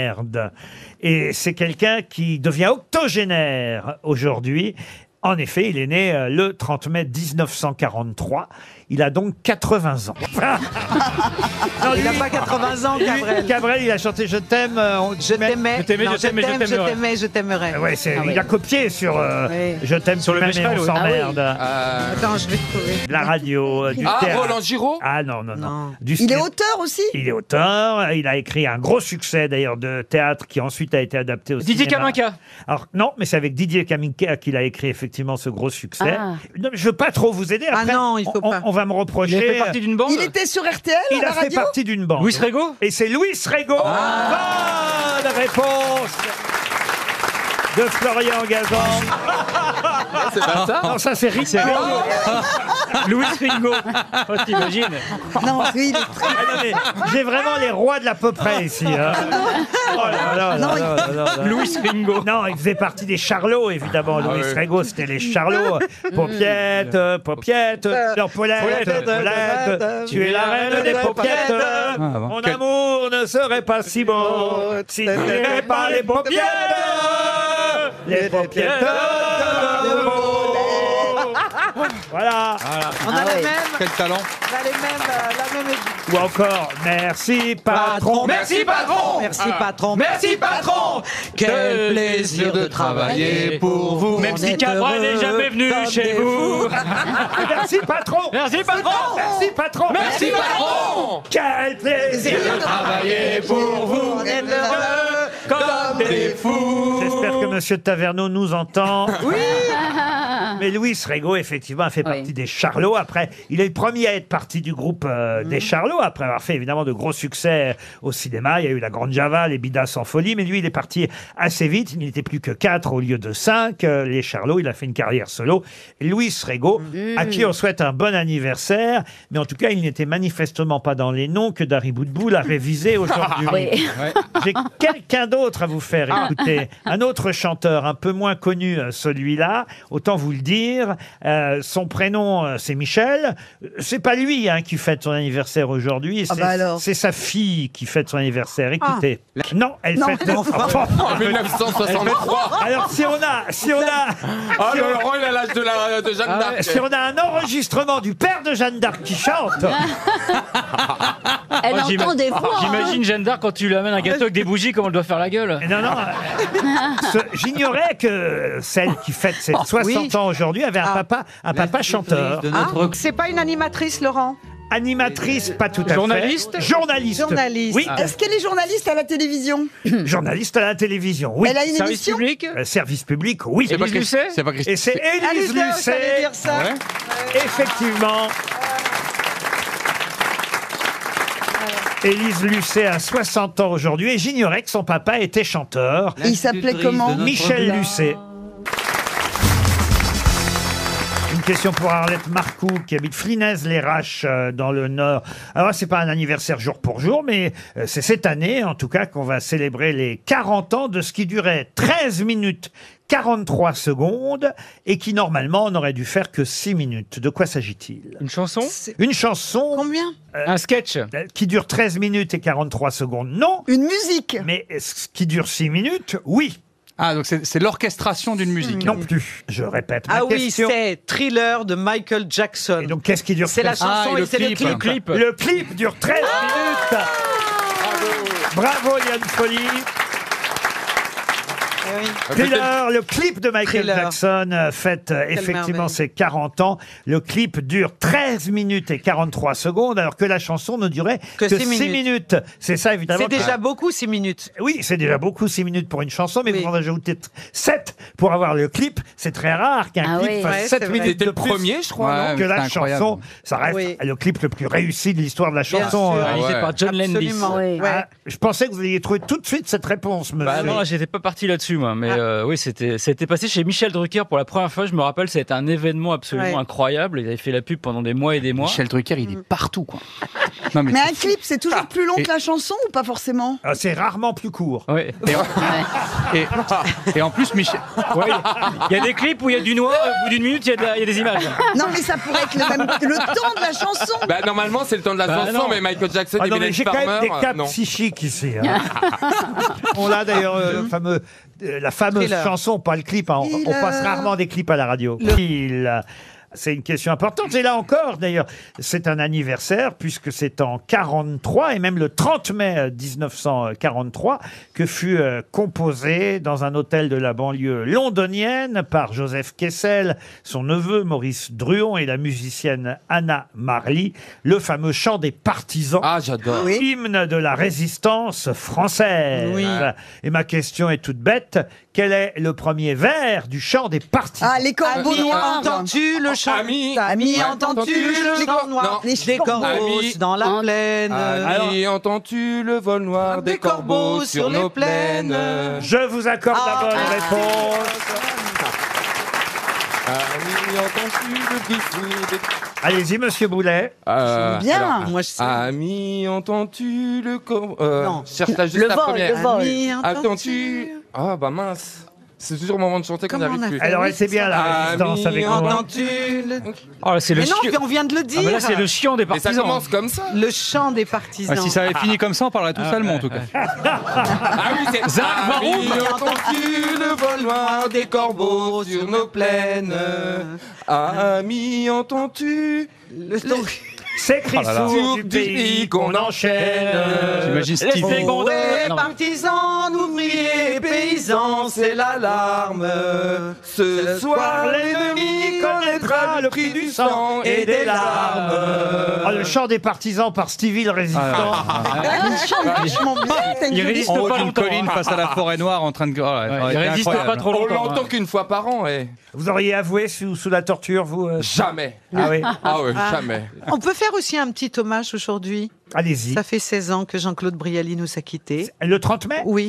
Et c'est quelqu'un qui devient octogénaire aujourd'hui. En effet, il est né le 30 mai 1943. Il a donc 80 ans. Non, il n'a pas 80 ans, Cabrel. Cabrel, il a chanté « Je t'aime ». Je t'aimais. Je t'aimais, Non, je t'aimais, je t'aimerais. je t'aimerais. Ouais, il a copié sur Je t'aime sur le même et on s'emmerde. Attends, je vais trouver. La radio, du théâtre. Roland Giraud? Ah non. Du Il est cinéma. auteur aussi. Il est auteur. Il a écrit un gros succès d'ailleurs de théâtre qui ensuite a été adapté au Didier cinéma. Kaminka. Alors non, mais c'est avec Didier Kaminka qu'il a écrit effectivement ce gros succès. Ah. Non, mais je veux pas trop vous aider. Après, non, il faut pas. On va me Il a reprocher. fait partie d'une bande? Il était sur RTL Il à la a fait radio. partie d'une bande. Louis Rego? Et c'est Louis Rego. Bonne réponse de Florian Gazan. C'est pas ça? Non, ça c'est Ringo. Louis Ringo. Oh, t'imagines? Non, oui, il est très... Ah non, mais j'ai vraiment les rois de l'à peu près ici. Hein. Oh là là Non, là là là là. Louis Ringo. Non, il faisait partie des Charlots, évidemment. Louis oui. Rego, c'était les Charlots. Paupiette, non, Paulette, tu es la reine des paupiètes. bon. Mon amour ne serait pas si beau si tu n'aimais pas les paupiètes. Les paupiètes de beau. Voilà. On a la même. Quel talent. On a la même. Ou encore, merci patron. Merci patron. Merci patron. Merci patron. Quel plaisir de travailler pour vous. Même si Cabrel n'est jamais venu chez vous. Merci patron. Merci patron. Merci patron. Merci patron. Quel plaisir de Travailler pour vous. On est heureux comme des fous. J'espère que Monsieur Taverneau nous entend. Oui. Mais Louis Rego, effectivement, a fait partie des Charlots. Après, il est le premier à être parti du groupe des Charlots, après avoir fait évidemment de gros succès au cinéma. Il y a eu La Grande Java, Les Bidas en folie, mais lui, il est parti assez vite. Il n'était plus que 4 au lieu de 5. Les Charlots, il a fait une carrière solo. Louis Rego, à qui on souhaite un bon anniversaire, mais en tout cas, il n'était manifestement pas dans les noms que Dari Boudboul a révisé aujourd'hui. Oui. J'ai quelqu'un d'autre à vous faire écouter. Un autre chanteur, un peu moins connu, celui-là. Autant vous le le dire. Son prénom, c'est Michel. C'est pas lui qui fête son anniversaire aujourd'hui. C'est sa fille qui fête son anniversaire. Écoutez. Non, elle fête... En 1963. Alors, si on a... Laurent, il a l'âge de Jeanne d'Arc. Si on a un enregistrement du père de Jeanne d'Arc qui chante... Elle entend des voix. J'imagine Jeanne d'Arc quand tu lui amènes un gâteau avec des bougies, comment elle doit faire la gueule. Non. J'ignorais que celle qui fête ses 60 ans aujourd'hui avait un papa chanteur. C'est pas une animatrice, Laurent? Animatrice, pas tout à fait. Journaliste. Journaliste. Oui. Est-ce qu'elle est journaliste à la télévision? Journaliste à la télévision, oui. Elle a une Service émission public. Service public, oui. Élise Lucet. Et c'est Élise Lucet. Dire ça. Effectivement. Élise Lucet a 60 ans aujourd'hui et j'ignorais que son papa était chanteur. Et il s'appelait comment? Michel Lucet. Une question pour Arlette Marcoux qui habite Flinaise-les-Raches dans le Nord. Alors c'est pas un anniversaire jour pour jour, mais c'est cette année en tout cas qu'on va célébrer les 40 ans de ce qui durait 13 minutes 43 secondes et qui normalement n'aurait dû faire que 6 minutes. De quoi s'agit-il? Une chanson? Une chanson. Combien? Un sketch. Qui dure 13 minutes et 43 secondes, non. Une musique? Mais ce qui dure 6 minutes, oui. Ah, donc c'est l'orchestration d'une musique. Non plus. Je répète ma question. C'est Thriller de Michael Jackson. Et donc, qu'est-ce qui dure? C'est la chanson et et c'est le clip. Le clip dure 13 minutes. Bravo, Yann Folly. Thriller, le clip de Michael Jackson fête effectivement ses 40 ans. Le clip dure 13 minutes et 43 secondes, alors que la chanson ne durait que 6 minutes. C'est ça, évidemment. C'est déjà beaucoup, 6 minutes. Oui, c'est déjà beaucoup, 6 minutes pour une chanson, mais vous en ajoutez 7 pour avoir le clip. C'est très rare qu'un clip fasse 7 minutes C'était de le plus premier, je crois, que la chanson. Ça reste le clip le plus réussi de l'histoire de la chanson. Réalisé par John Landis. Je pensais que vous alliez trouver tout de suite cette réponse, monsieur. Bah non, j'étais pas parti là-dessus, moi. Mais oui, c'était passé chez Michel Drucker pour la première fois. Je me rappelle, ça a été un événement absolument incroyable. Il avait fait la pub pendant des mois et des mois. Michel Drucker, il est partout, quoi. Non, mais un clip, c'est toujours plus long que la chanson ou pas forcément? C'est rarement plus court. Oui. Et en plus, Michel. Il y a des clips où il y a du noir, au bout d'une minute, il y a des images. Non, mais ça pourrait être le temps de la chanson. Bah, normalement, c'est le temps de la chanson, non. mais Michael Jackson et Mylène j'ai quand Farmer. même des cas psychiques ici. On a d'ailleurs la fameuse chanson, pas le clip. On passe rarement des clips à la radio. C'est une question importante. Et là encore, d'ailleurs, c'est un anniversaire, puisque c'est en 43, et même le 30 mai 1943, que fut composé dans un hôtel de la banlieue londonienne par Joseph Kessel, son neveu Maurice Druon et la musicienne Anna Marley, le fameux chant des partisans. Ah, j'adore. Hymne de la résistance française. Oui. Et ma question est toute bête. Quel est le premier vers du chant des partisans? Ah, les corbeaux noirs. Entends-tu le chant? Ami, entends-tu le chant noir? Des corbeaux dans la plaine. Ami, entends-tu le vol noir des corbeaux sur nos plaines? Je vous accorde la bonne réponse. Ami, entends-tu le bruit sourd des... Allez-y, monsieur Boulet. Bien. Moi, je sais. Ami, entends-tu le corbeau... Non. Cherche juste Le la vol, première. le vol. Ami, Attends-tu... Ah, bah mince. C'est toujours le moment de chanter qu'on Comment n'arrive on a plus. fait? Alors, elle sait bien la résistance avec Ami, moi. Entends-tu le... Oh, là, c'est le Mais non, chiant. on vient de le dire. Ah, bah là, c'est le chiant des Mais ça partisans. commence comme ça. Le chant des partisans. Si ça avait fini comme ça, on parlerait tous allemand, en tout cas. Ah oui, c'est Zach Ami, Baroum. entends-tu le vol noir des corbeaux sur nos plaines? Ami, entends-tu C'est cri sourd du pays qu'on enchaîne. J'imagine Les Steve. secondaires. Les partisans, ouvriers, paysans, c'est l'alarme. Ce soir, l'ennemi connaîtra le prix du sang et des larmes. Ah, le chant des partisans par Stevie le résistant. Il chante vachement bien. T'as une Il jolie résiste En haut pas d'une longtemps. colline face à la forêt noire en train de. Il résiste pas trop On longtemps. l'entend qu'une fois par an, eh. Vous auriez avoué sous la torture, vous Jamais. Ah oui. Ah ouais, jamais. On peut faire aussi un petit hommage aujourd'hui. Allez-y. Ça fait 16 ans que Jean-Claude Brialy nous a quittés. Le 30 mai Oui.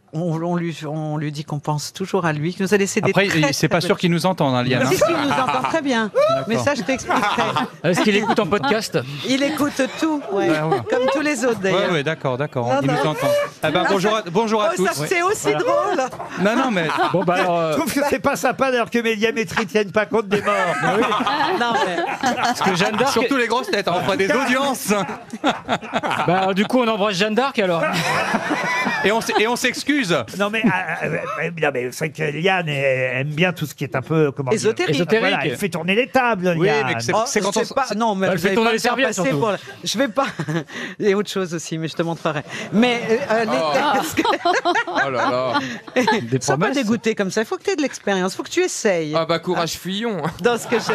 on lui dit qu'on pense toujours à lui, qu'il nous a laissé des Après, très, c'est pas très sûr qu'il nous entende, hein, Liane. Si, il nous entend très bien. Mais ça, je t'expliquerai. Est-ce qu'il écoute en podcast? Il écoute tout, ouais. comme tous les autres d'ailleurs. Ouais, d'accord, il nous entend. Eh ben, bonjour à tous. Ça, c'est aussi drôle. Non, mais... Bon, bah alors, je trouve que c'est pas sympa d'ailleurs que Médiamétrie tienne pas compte des morts. Non, mais... Parce que Jeanne d'Arc... Surtout les grosses têtes, on fera des audiences. Bah, du coup, on embrasse Jeanne d'Arc alors. Et on s'excuse. Non mais c'est vrai que Liane aime bien tout ce qui est un peu comment dire, ésotérique. Voilà, elle fait tourner les tables. Oui, Liane. mais c'est quand on... pas... Non, mais elle fait tourner les serviettes surtout. Je vais pas... Il y a autre chose aussi, mais je te montrerai. Mais Oh là là. Sois pas dégoûté comme ça. Il faut que tu aies de l'expérience. Il faut que tu essayes. Ah bah courage Fillon. Dans ce que j'ai...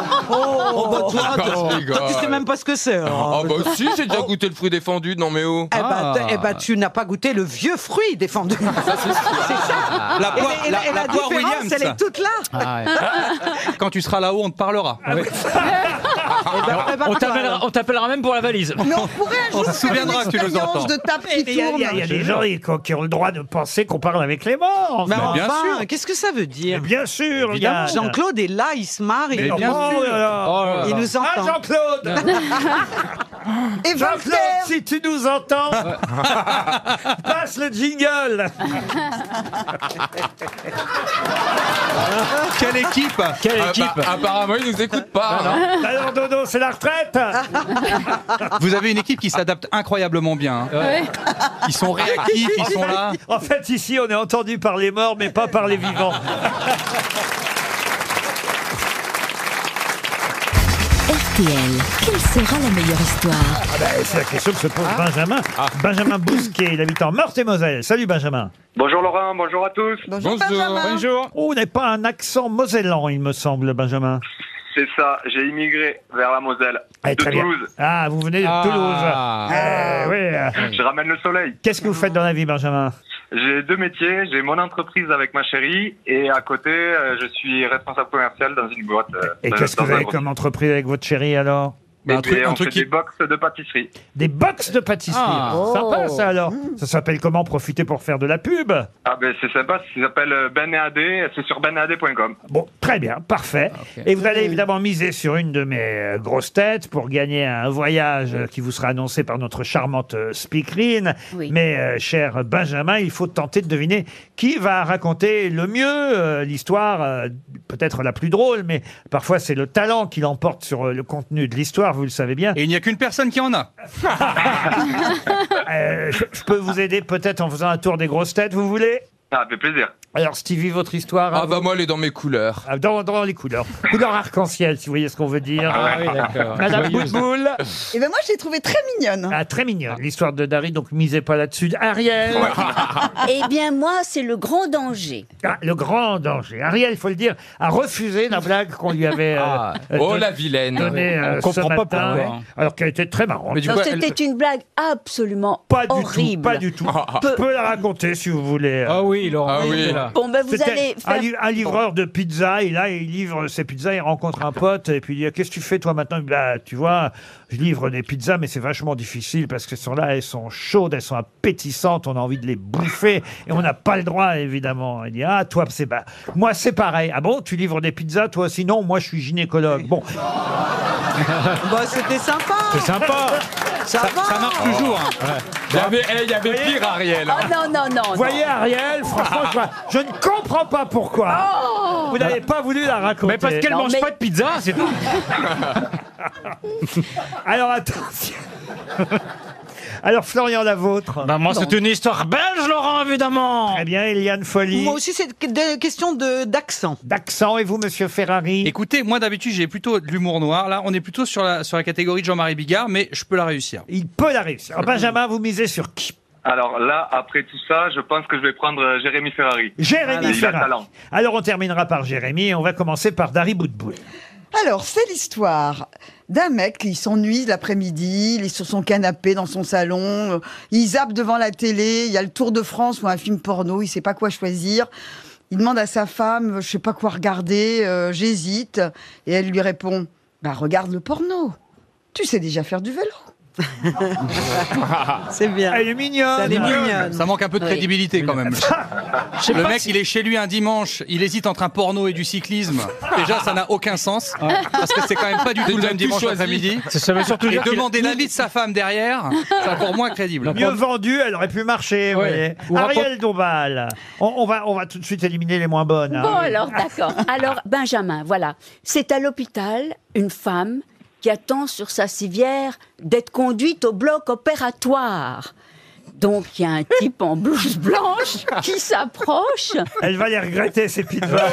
Toi, tu sais même pas ce que c'est. Ah bah si, j'ai déjà goûté le fruit défendu de Norméo. Eh ben, tu n'as pas goûté le vieux fruit défendu. C'est ça. La poire différence, Williams. elle est toute là. Ah, ouais. Quand tu seras là-haut, on te parlera. On t'appellera même pour la valise. Mais on pourrait On se ajouter souviendra une que tu nous entends. expérience de tape qui Il y tourne. a des gens qui ont le droit de penser qu'on parle avec les morts. Mais bien enfin, sûr. qu'est-ce que ça veut dire? Bien sûr, Évidemment. Liane. Jean-Claude est là, il se marre. Mais Il bien sûr. il nous entend. Jean-Claude. Et Jean-Claude, Voltaire. si tu nous entends, passe le jingle. Quelle équipe. Apparemment, ils nous écoutent pas. Alors Dodo, c'est la retraite. Vous avez une équipe qui s'adapte incroyablement bien. Hein. Ils sont réactifs, ils sont là. En fait, ici, on est entendu par les morts, mais pas par les vivants. RTL, quelle sera la meilleure histoire? C'est la question que se pose Benjamin. Benjamin Bousquet, il habite en Meurthe-et-Moselle. Salut Benjamin. Bonjour Laurent, bonjour à tous. Bonjour Benjamin. Bonjour. Oh, vous n'avez pas un accent mosellan, il me semble, Benjamin. C'est ça, j'ai immigré vers la Moselle, de très bien. Toulouse. Ah, vous venez de Toulouse. Oui. Je ramène le soleil. Qu'est-ce que vous faites dans la vie, Benjamin? J'ai 2 métiers, j'ai mon entreprise avec ma chérie et à côté, je suis responsable commercial dans une boîte. Et qu'est-ce que vous avez comme entreprise avec votre chérie alors? On fait des box de pâtisserie. Des box de pâtisserie. Sympa ça alors. Ça s'appelle comment? Profiter pour faire de la pub? Ah ben c'est sympa, ça s'appelle Ben et AD, c'est sur benad.com. Bon, très bien, parfait. Et vous allez évidemment miser sur une de mes grosses têtes pour gagner un voyage qui vous sera annoncé par notre charmante speakerine. Oui. Mais cher Benjamin, il faut tenter de deviner qui va raconter le mieux l'histoire, peut-être la plus drôle, mais parfois c'est le talent qui l'emporte sur le contenu de l'histoire, vous le savez bien. Et il n'y a qu'une personne qui en a. Je peux vous aider peut-être en faisant un tour des grosses têtes, vous voulez? Ah, avec plaisir. Alors Stevie, votre histoire? Ah bah moi, elle est dans mes couleurs. Dans les couleurs. Couleur arc-en-ciel, si vous voyez ce qu'on veut dire. Ah oui, d'accord. Madame Boutboul. Et ben moi, je l'ai trouvée très mignonne. Ah, très mignonne. L'histoire de Dari, donc misez pas là-dessus. Ariel. Eh bien, moi, c'est le grand danger. Ah, le grand danger. Ariel, il faut le dire, a refusé la blague qu'on lui avait Oh la vilaine. donnée On ce comprend pas matin, pourquoi. alors qu'elle était très marrante. Mais du Non, coup, c'était une blague absolument Pas du horrible. tout, pas du tout. Je peux la raconter si vous voulez. Ah oui, Laurent. Ah oui. t'es là. Bon, ben vous C'était allez faire... un livreur de pizza, et là, il livre ses pizzas, il rencontre un pote, et puis il dit « Qu'est-ce que tu fais, toi, maintenant ?» Bah, tu vois, je livre des pizzas, mais c'est vachement difficile, parce qu'elles sont là, elles sont chaudes, elles sont appétissantes, on a envie de les bouffer, et on n'a pas le droit, évidemment. Il dit « Ah, toi, c'est bah, moi, c'est pareil. Ah bon, tu livres des pizzas, toi, sinon, moi, je suis gynécologue. » Bon. Bah, c'était sympa. C'est sympa. Ça marche toujours. Hein. Il y avait pire, Ariel. Oh non. Vous voyez, Ariel, franchement, je ne comprends pas pourquoi vous n'avez pas voulu la raconter. Mais parce qu'elle mange pas de pizza, c'est tout. Alors, attention. Alors, Florian, la vôtre. Bah moi, c'est une histoire belge, Laurent, évidemment. Très bien, Eliane Folly. Moi aussi, c'est une question d'accent. D'accent, et vous, monsieur Ferrari? Écoutez, moi d'habitude j'ai plutôt de l'humour noir. Là, on est plutôt sur la catégorie de Jean-Marie Bigard, mais je peux la réussir. Il peut la réussir. Alors, Benjamin, vous misez sur qui? Alors là, après tout ça, je pense que je vais prendre Jérémy Ferrari. Jérémy Il a Ferrari. talent. Alors, on terminera par Jérémy, et on va commencer par Dari Boudboul. Alors, c'est l'histoire d'un mec qui s'ennuie l'après-midi, il est sur son canapé dans son salon, il zappe devant la télé, il y a le Tour de France ou un film porno, il sait pas quoi choisir. Il demande à sa femme, je sais pas quoi regarder, j'hésite. Et elle lui répond, bah regarde le porno, tu sais déjà faire du vélo. C'est bien. Elle est mignonne. Elle est mignonne. Ça manque un peu de crédibilité quand même. Le mec, il est chez lui un dimanche, il hésite entre un porno et du cyclisme. Déjà, ça n'a aucun sens. Parce que c'est quand même pas du tout le même dimanche après-midi. Ça veut surtout Et dire qu'il- demander l'avis de sa femme derrière, c'est encore moins crédible. Mieux vendue, elle aurait pu marcher. vous voyez. Ariel Dombal. On va tout de suite éliminer les moins bonnes. hein. Bon, alors, d'accord. Alors, Benjamin, voilà. C'est à l'hôpital, une femme qui attend sur sa civière d'être conduite au bloc opératoire. Donc, il y a un type en blouse blanche qui s'approche. Elle va les regretter, ces pizzas.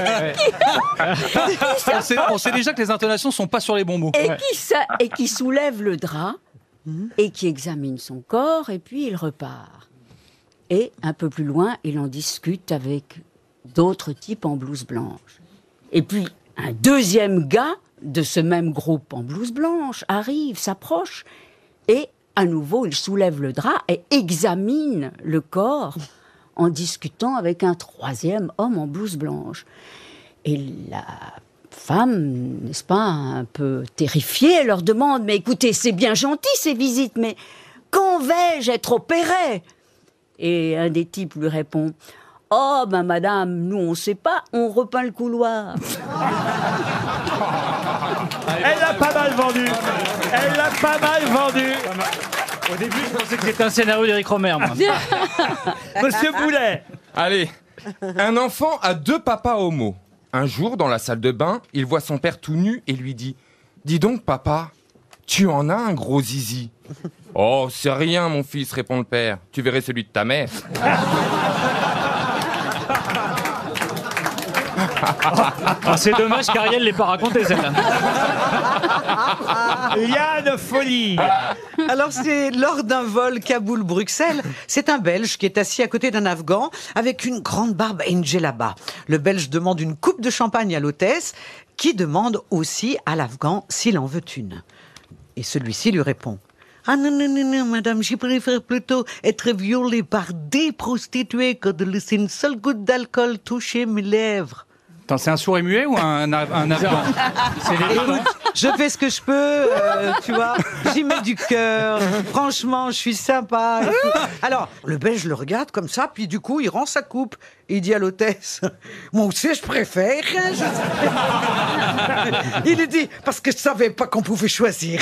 On sait déjà que les intonations sont pas sur les bons mots. Et qui soulève le drap et qui examine son corps et puis il repart. Et un peu plus loin, il en discute avec d'autres types en blouse blanche. Et puis un deuxième gars de ce même groupe en blouse blanche arrive, s'approche et à nouveau il soulève le drap et examine le corps en discutant avec un troisième homme en blouse blanche. Et la femme, n'est-ce pas, un peu terrifiée, elle leur demande « Mais écoutez, c'est bien gentil ces visites, mais quand vais-je être opérée ?» Et un des types lui répond « Oh, ben madame, nous on sait pas, on repeint le couloir. » Elle l'a pas mal vendu. Elle l'a pas mal vendu. Au début, je pensais que c'était un scénario d'Éric Romer. Moi. Monsieur Boulet. Allez, un enfant a 2 papas homo. Un jour, dans la salle de bain, il voit son père tout nu et lui dit « Dis donc, papa, tu en as un gros zizi ?» « Oh, c'est rien, mon fils, répond le père. Tu verrais celui de ta mère. » C'est dommage qu'Ariel l'ait pas raconté celle-là. Liane Folie. Alors c'est lors d'un vol Kaboul-Bruxelles, c'est un Belge qui est assis à côté d'un Afghan avec une grande barbe et une djellaba. Le Belge demande une coupe de champagne à l'hôtesse qui demande aussi à l'Afghan s'il en veut une. Et celui-ci lui répond « Ah non, non, non, non, madame, je préfère plutôt être violée par des prostituées que de laisser une seule goutte d'alcool toucher mes lèvres. » Attends, c'est un sourd et muet ou un Afghan? C'est les deux, non? Je fais ce que je peux, tu vois, j'y mets du cœur, franchement, je suis sympa. Alors, le Belge le regarde comme ça, puis du coup, il rend sa coupe. Il dit à l'hôtesse, moi aussi, je préfère. Il lui dit, parce que je savais pas qu'on pouvait choisir.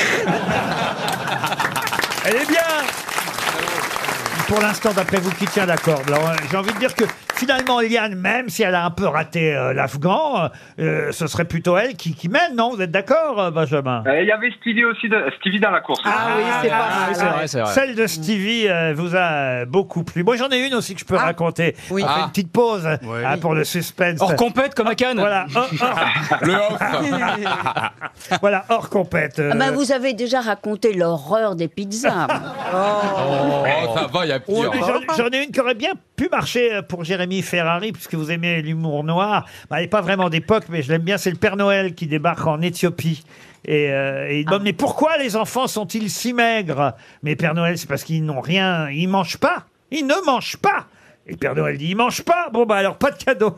Elle est bien. Pour l'instant, d'après vous, qui tient la corde? Alors, j'ai envie de dire que finalement, Liane, même si elle a un peu raté l'Afghan, ce serait plutôt elle qui mène, non? Vous êtes d'accord, Benjamin? Il y avait Stevie aussi, Stevie dans la course. Ah oui, c'est pas mal. C'est vrai, c'est vrai. Celle de Stevie vous a beaucoup plu. Moi, j'en ai une aussi que je peux raconter. Oui. On fait une petite pause pour le suspense. Hors compète comme à Cannes. Voilà, Le off. voilà, hors compète. Ah ben, vous avez déjà raconté l'horreur des pizzas. Oh, ça va, il y a pire. J'en ai une qui aurait bien pu marcher pour Jérémy Ferrari, puisque vous aimez l'humour noir. Bah, elle n'est pas vraiment d'époque, mais je l'aime bien. C'est le Père Noël qui débarque en Éthiopie. Et il demande, mais pourquoi les enfants sont-ils si maigres? Mais Père Noël, c'est parce qu'ils n'ont rien, ils mangent pas. Ils ne mangent pas. Et le Père Noël dit, ils mangent pas. Bon, bah alors, pas de cadeau.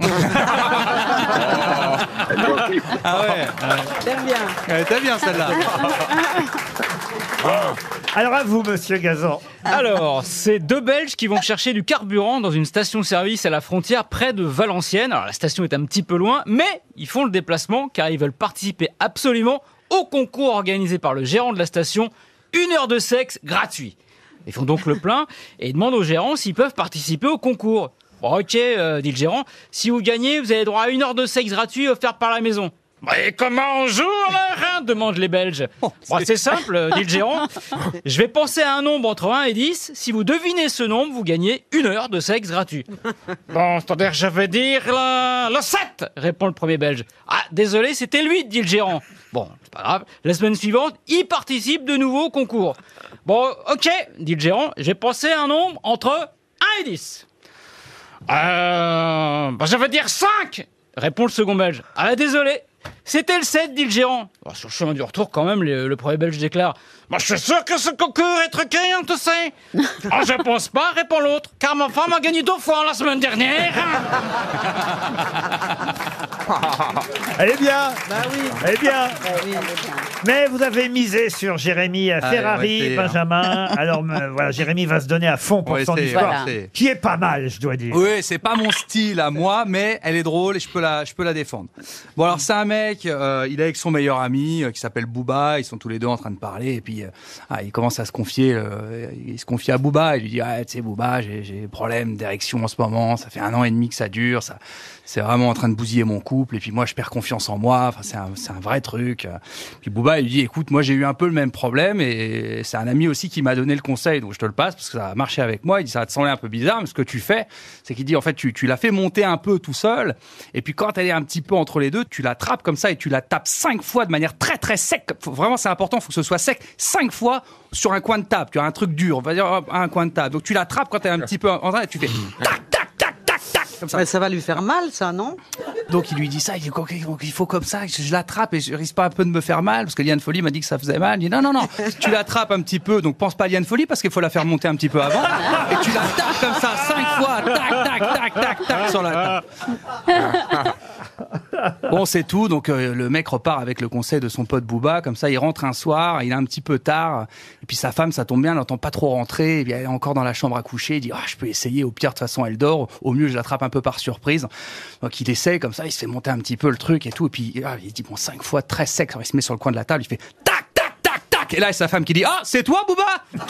Ah ouais. J'aime bien. Elle était bien celle-là. Alors à vous, monsieur Gazan. Alors, c'est 2 Belges qui vont chercher du carburant dans une station-service à la frontière près de Valenciennes. Alors la station est un petit peu loin, mais ils font le déplacement car ils veulent participer absolument au concours organisé par le gérant de la station, 1 heure de sexe gratuit. Ils font donc le plein et ils demandent au gérant s'ils peuvent participer au concours. Bon, ok, dit le gérant, si vous gagnez, vous avez droit à 1 heure de sexe gratuit offerte par la maison. Mais comment on joue alors, demandent les Belges. Bon, c'est simple, dit le gérant. Je vais penser à un nombre entre 1 et 10. Si vous devinez ce nombre, vous gagnez 1 heure de sexe gratuit. Bon, c'est-à-dire, je vais dire le 7, répond le premier Belge. Ah, désolé, c'était le 8, dit le gérant. Bon, c'est pas grave. La semaine suivante, il participe de nouveau au concours. Bon, ok, dit le gérant, j'ai pensé à un nombre entre 1 et 10. Je vais dire 5, répond le second Belge. Ah, désolé. C'était le 7, dit le gérant. Bon, sur le chemin du retour, quand même, le premier Belge déclare « Je suis sûr que ce concours est truqué, on te sait. » « Je pense pas, répond l'autre, car ma femme a gagné 2 fois la semaine dernière. » Elle est bien. Bah oui. Elle est bien. Oui. Mais vous avez misé sur Jérémy Ferrari, Benjamin. Alors voilà, Jérémy va se donner à fond pour son histoire, qui est pas mal, je dois dire. Oui, c'est pas mon style à moi, mais elle est drôle et je peux la défendre. Bon, alors c'est un mec, il est avec son meilleur ami qui s'appelle Booba. Ils sont tous les deux en train de parler et puis il commence à se confier. Il se confie à Booba. Il lui dit tu sais Booba, j'ai des problèmes d'érection en ce moment. Ça fait 1 an et demi que ça dure. C'est vraiment en train de bousiller mon couple. Et puis moi, je perds confiance en moi. Enfin, c'est un vrai truc. Puis Booba, il lui dit, écoute, moi, j'ai eu un peu le même problème. Et c'est un ami aussi qui m'a donné le conseil. Donc, je te le passe parce que ça a marché avec moi. Il dit, ça va te sembler un peu bizarre. Mais ce que tu fais, c'est qu'il dit, en fait, tu l'as fait monter un peu tout seul. Et puis, quand elle est un petit peu entre les deux, tu la trappes comme ça et tu la tapes 5 fois de manière très, très sec. Vraiment, c'est important. Il faut que ce soit sec 5 fois sur un coin de table. Tu as un truc dur. On va dire un coin de table. Donc, tu la trappes quand elle est un petit peu en train et tu fais tac, tac, tac, tac, tac. Comme ça. Mais ça va lui faire mal, ça, non? Donc il lui dit ça, il dit il faut comme ça, je l'attrape et je risque pas un peu de me faire mal, parce que Liane Folly m'a dit que ça faisait mal. Il dit non, tu l'attrapes un petit peu, donc pense pas à Liane Folly, parce qu'il faut la faire monter un petit peu avant, et tu la tapes comme ça 5 fois, tac, tac, tac, tac, tac, sur la table. Bon, c'est tout, donc le mec repart avec le conseil de son pote Booba, comme ça il rentre un soir, il est un petit peu tard, et puis sa femme, ça tombe bien, elle n'entend pas trop rentrer, et puis elle est encore dans la chambre à coucher, il dit je peux essayer, au pire de toute façon elle dort, au mieux je l'attrape un peu par surprise. Donc il essaye comme ça, il se fait monter un petit peu le truc et tout, et puis il dit 5 fois très sec, il se met sur le coin de la table, il fait tac, tac, tac, tac, et là c'est sa femme qui dit c'est toi Booba?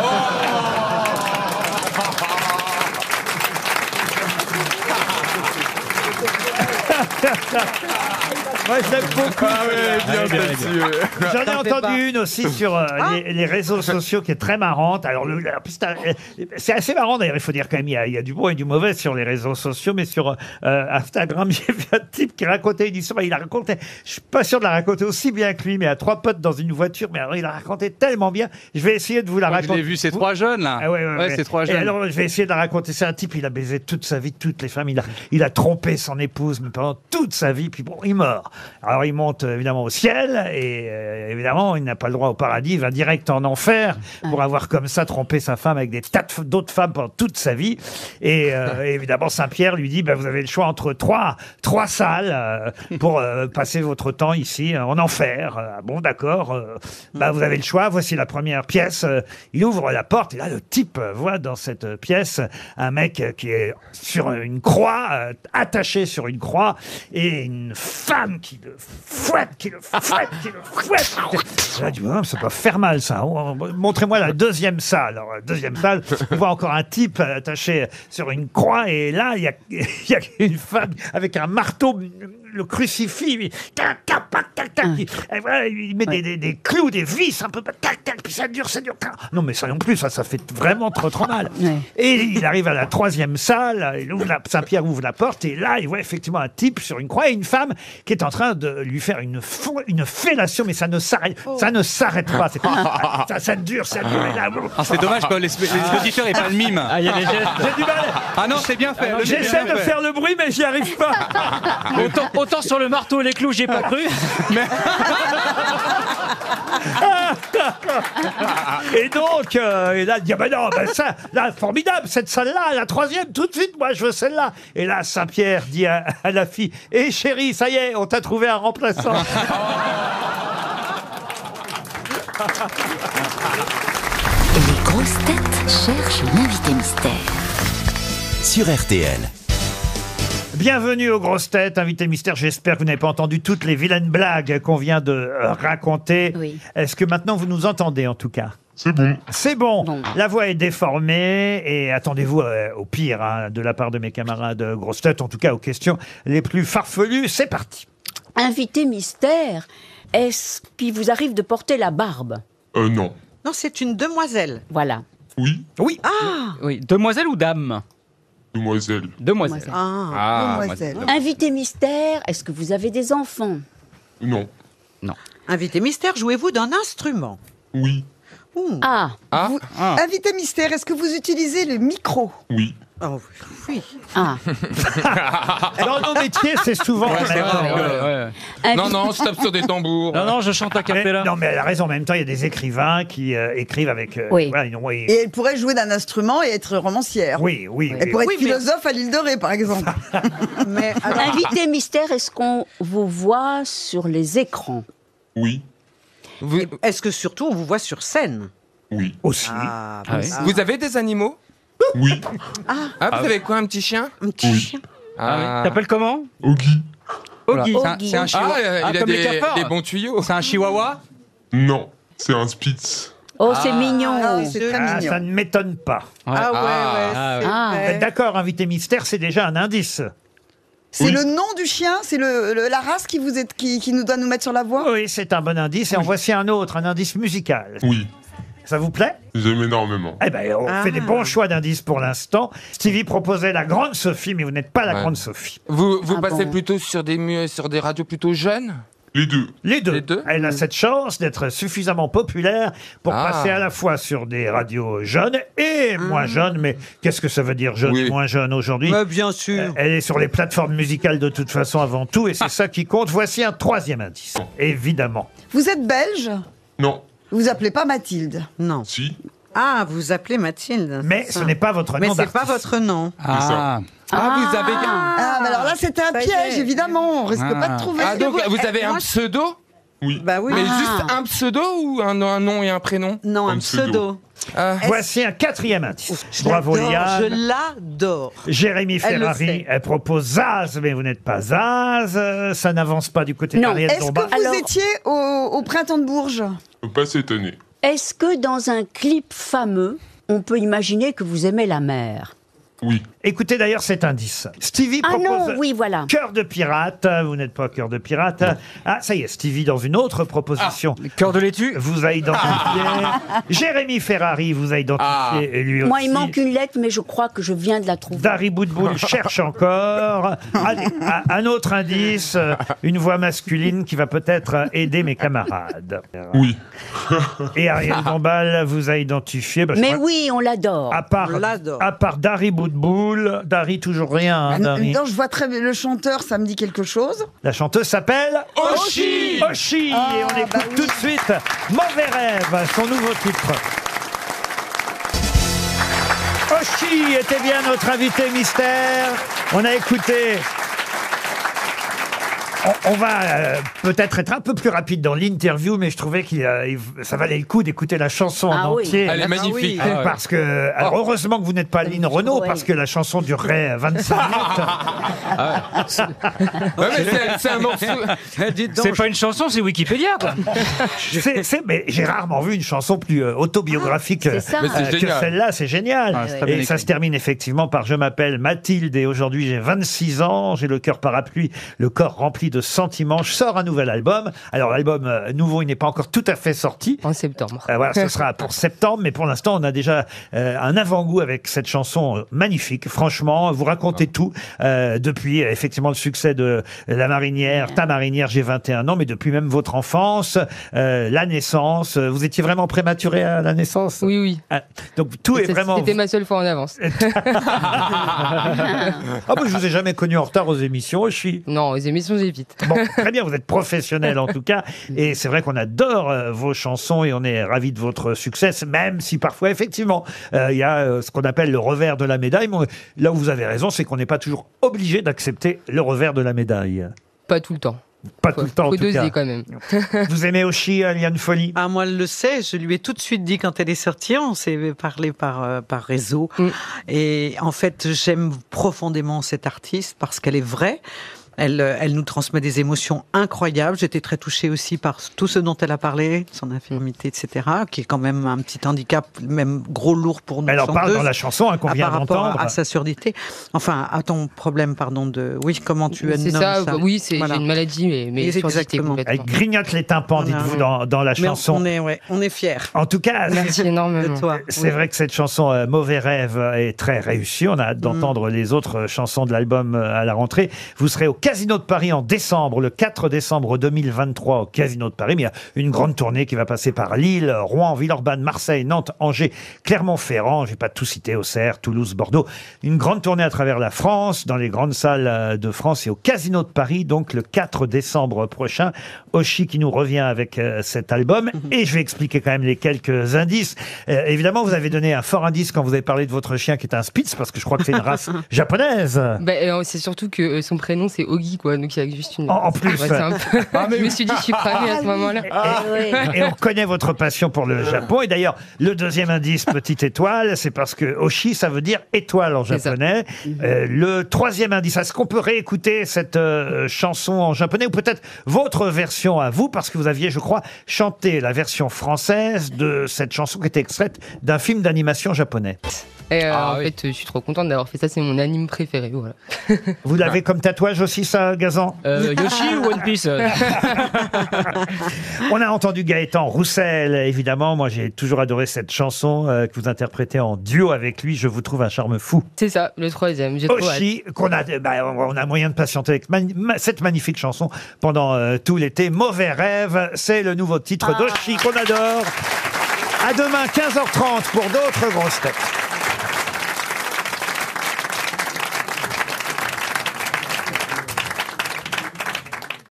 Moi, j'aime beaucoup. J'en ai entendu une aussi sur les réseaux sociaux qui est très marrante. Alors, c'est assez marrant d'ailleurs, il faut dire quand même, il y a du bon et du mauvais sur les réseaux sociaux, mais sur Instagram, j'ai vu un type qui racontait une histoire. Il la racontait, je suis pas sûr de la raconter aussi bien que lui, mais à 3 potes dans une voiture. Mais alors, il la racontait tellement bien. Je vais essayer de vous la raconter. Je l'ai vu, c'est 3 jeunes là. Ah ouais, c'est 3 jeunes. Et alors, je vais essayer de la raconter. C'est un type, il a baisé toute sa vie, toutes les femmes. Il a trompé son épouse, mais pendant toute sa vie. Puis bon, il meurt. Alors il monte évidemment au ciel et évidemment il n'a pas le droit au paradis, il va direct en enfer pour avoir comme ça trompé sa femme avec des tas d'autres femmes pendant toute sa vie. Et évidemment Saint-Pierre lui dit vous avez le choix entre trois salles pour passer votre temps ici en enfer. Bon d'accord, vous avez le choix, voici la première pièce. Il ouvre la porte et là le type voit dans cette pièce un mec qui est sur une croix, attaché sur une croix, et une femme qui le fouette. Là, tu vois, ça peut faire mal, ça. Montrez-moi la deuxième salle. Alors, la deuxième salle, on voit encore un type attaché sur une croix, et là, il y a une femme avec un marteau, le crucifix, tac, tac, tac, tac, tac. Et voilà, il met des clous, des vis, un peu, tac, tac, puis ça dure. Non, mais ça non plus, ça fait vraiment trop mal. Et il arrive à la troisième salle, Saint-Pierre ouvre la porte, et là, il voit effectivement un type sur une croix et une femme qui est en train de lui faire une fellation, mais ça ne s'arrête pas. Ça dure. Et là, c'est dommage que les auditeurs n'aient pas le mime. Il y a des gestes. J'ai du mal. Ah non, c'est bien fait. J'essaie de faire le bruit, mais j'y arrive pas. Autant sur le marteau et les clous, j'ai pas cru. Et donc, et là, il dit ça, là, formidable, cette salle-là, la troisième, tout de suite, moi, je veux celle-là. Et là, Saint-Pierre dit à la fille, chérie, ça y est, on t'a trouvé un remplaçant. Les grosses têtes cherchent l'invité mystère. Sur RTL. Bienvenue aux grosses têtes, invité mystère. J'espère que vous n'avez pas entendu toutes les vilaines blagues qu'on vient de raconter. Oui. Est-ce que maintenant vous nous entendez en tout cas ? C'est bon. C'est bon. La voix est déformée et attendez-vous au pire de la part de mes camarades grosses têtes, en tout cas aux questions les plus farfelues. C'est parti. Invité mystère, est-ce qu'il vous arrive de porter la barbe? Non. Non, c'est une demoiselle. Voilà. Oui. Oui. Oui, demoiselle ou dame? Demoiselle. Demoiselle. Demoiselle. Invité mystère, est-ce que vous avez des enfants? Non. Invité mystère, jouez-vous d'un instrument? Oui. Ah. Invité mystère, est-ce que vous utilisez le micro? Oui. Oh, oui. Ah. Dans nos métiers, c'est souvent. Non, je tape sur des tambours. Non, je chante à cappella. Non, mais elle a raison. En même temps, il y a des écrivains qui écrivent avec. Oui. voilà, Et elle pourrait jouer d'un instrument et être romancière. Oui. Elle pourrait être Oui, mais- philosophe à l'île de Ré, par exemple. Mais alors, Invité mystère, est-ce qu'on vous voit sur les écrans? Oui. est-ce que surtout on vous voit sur scène? Oui. Aussi. Vous avez des animaux? Oui. Vous avez quoi, un petit chien? Un petit chien. T'appelles comment? Oggy. Oggy. C'est un chihuahua. Il a comme les cafards. des bons tuyaux. C'est un chihuahua? Non, c'est un Spitz. Oh, c'est mignon. C'est très mignon. Ça ne m'étonne pas. Ah. Vous êtes d'accord, invité mystère, c'est déjà un indice. C'est le nom du chien, c'est la race qui nous doit nous mettre sur la voie. Oui, c'est un bon indice. Et en voici un autre, un indice musical. Oui. Ça vous plaît? J'aime énormément. Eh ben, on fait des bons choix d'indices pour l'instant. Stevie proposait la grande Sophie, mais vous n'êtes pas la grande Sophie. Vous passez plutôt sur des radios plutôt jeunes? Les deux. Les deux. Elle a cette chance d'être suffisamment populaire pour passer à la fois sur des radios jeunes et moins jeunes. Mais qu'est-ce que ça veut dire jeune et moins jeune aujourd'hui? Bien sûr. Elle est sur les plateformes musicales de toute façon avant tout et c'est ça qui compte. Voici un troisième indice. Évidemment. Vous êtes belge? Non. Vous vous appelez pas Mathilde? Non. Si. Ah, vous appelez Mathilde. Mais ce n'est pas votre nom Mais c'est d'artiste. pas votre nom. Vous avez... Mais alors là, c'était un Ça y piège, est. évidemment. On risque pas de trouver. donc vous avez un pseudo? Oui. Bah oui. Mais juste un pseudo ou un nom et un prénom? Non, un Un pseudo. pseudo. Voici un quatrième indice. Je Bravo l'adore, Liane. Je l'adore. Jérémy Elle le Ferrari, sait. elle propose Zaz, mais vous n'êtes pas Zaz. Ça n'avance pas du côté d'Ariel Est-ce Dombas. que vous étiez au printemps de Bourges? Pas cette année. Est-ce que dans un clip fameux, on peut imaginer que vous aimez la mer? Oui. Écoutez d'ailleurs cet indice. Stevie Ah propose non, oui, voilà. Cœur de pirate. Vous n'êtes pas Cœur de pirate. Ah, ça y est, Stevie, dans une autre proposition. Cœur de laitue? Vous a identifié. Jérémy Ferrari vous a identifié lui aussi. Moi, il manque une lettre, mais je crois que je viens de la trouver. Dari Boudboul cherche encore. Un autre indice, une voix masculine qui va peut-être aider mes camarades. Oui. Et Ariel Dombal vous a identifié. Bah, je Mais crois- oui, on l'adore. À part Dari Boudboul, Dari toujours rien. hein, Dari. Non, je vois très bien le chanteur, ça me dit quelque chose. La chanteuse s'appelle Oshi. Oshi. Et on écoute tout de suite Mauvais rêve, son nouveau titre. Oshi était bien notre invité mystère. On a écouté. On va peut-être être un peu plus rapide dans l'interview, mais je trouvais que ça valait le coup d'écouter la chanson en entier. Elle est magnifique. Parce que, alors, heureusement que vous n'êtes pas Lynn Renaud, parce que la chanson durerait 25 minutes. C'est un morceau. C'est pas une chanson, c'est Wikipédia, quoi. Mais j'ai rarement vu une chanson plus autobiographique c'est ça. Mais c'est que génial. celle-là, c'est génial. Ah, c'est très bien Et ça écrit. se termine effectivement par Je m'appelle Mathilde et aujourd'hui j'ai 26 ans, j'ai le cœur parapluie, le corps rempli de sentiments. Je sors un nouvel album. Alors l'album nouveau, il n'est pas encore tout à fait sorti. En septembre. Voilà, ce sera pour septembre, mais pour l'instant, on a déjà un avant-goût avec cette chanson magnifique. Franchement, vous racontez tout depuis effectivement le succès de La Marinière, Ta Marinière, j'ai 21 ans, mais depuis même votre enfance, la naissance. Vous étiez vraiment prématuré à la naissance? Oui, oui. Donc tout est vraiment... C'était ma seule fois en avance. Ah, bah, je vous ai jamais connu en retard aux émissions, je suis... Non, aux émissions, j'évite. Bon, très bien, vous êtes professionnel en tout cas, et c'est vrai qu'on adore vos chansons et on est ravis de votre succès, même si parfois effectivement il y a ce qu'on appelle le revers de la médaille. Mais là où vous avez raison, c'est qu'on n'est pas toujours obligé d'accepter le revers de la médaille. Pas tout le temps. Pas tout le temps en Faut tout doser cas. quand même. Vous aimez Oshi, Liane Folly? Ah, moi, elle le sait. Je lui ai tout de suite dit quand elle est sortie. On s'est parlé par réseau. Et en fait, j'aime profondément cette artiste parce qu'elle est vraie. Elle nous transmet des émotions incroyables. J'étais très touchée aussi par tout ce dont elle a parlé, son infirmité, etc., qui est quand même un petit handicap, même gros lourd pour nous. Elle en parle chanteuses, dans la chanson qu'on vient par rapport d'entendre. à sa surdité. Enfin, à ton problème, pardon, de... Oui, comment tu nommes C'est ça, ça, oui, c'est Voilà. j'ai une maladie, mais surdité Exactement. complètement. Elle grignote les tympans, Voilà, dites-vous, ouais. dans la Mais chanson. on est fiers. En tout cas, Merci énormément. De toi. c'est vrai que cette chanson Mauvais rêve est très réussie. On a hâte d'entendre les autres chansons de l'album à la rentrée. Vous serez au Casino de Paris en décembre, le 4 décembre 2023 au Casino de Paris. Mais il y a une grande tournée qui va passer par Lille, Rouen, Villeurbanne, Marseille, Nantes, Angers, Clermont-Ferrand. Je vais pas tout citer, Auxerre, Toulouse, Bordeaux. Une grande tournée à travers la France, dans les grandes salles de France et au Casino de Paris, donc le 4 décembre prochain. Oshi qui nous revient avec cet album. Et je vais expliquer quand même les quelques indices. Évidemment, vous avez donné un fort indice quand vous avez parlé de votre chien qui est un Spitz, parce que je crois que c'est une race japonaise. C'est surtout que son prénom c'est Ogi, quoi. Donc il y a juste une. En plus. Ouais, c'est un peu... Je me suis dit, je suis cramée à ce moment-là. Et on connaît votre passion pour le Japon. Et d'ailleurs, le deuxième indice, petite étoile, c'est parce que Oshi, ça veut dire étoile en japonais. Le troisième indice, est-ce qu'on peut réécouter cette chanson en japonais ou peut-être votre version à vous, parce que vous aviez, je crois, chanté la version française de cette chanson qui était extraite d'un film d'animation japonais. Et en fait, je suis trop contente d'avoir fait ça. C'est mon anime préféré. Voilà. Vous l'avez comme tatouage aussi, ça, Gazan Yoshi ou One Piece On a entendu Gaëtan Roussel, évidemment. Moi, j'ai toujours adoré cette chanson que vous interprétez en duo avec lui. Je vous trouve un charme fou. C'est ça, le troisième. J'ai trop Oshi, on a moyen de patienter avec cette magnifique chanson pendant tout l'été. Mauvais rêve, c'est le nouveau titre d'Oshi qu'on adore. À demain, 15h30 pour d'autres grosses têtes.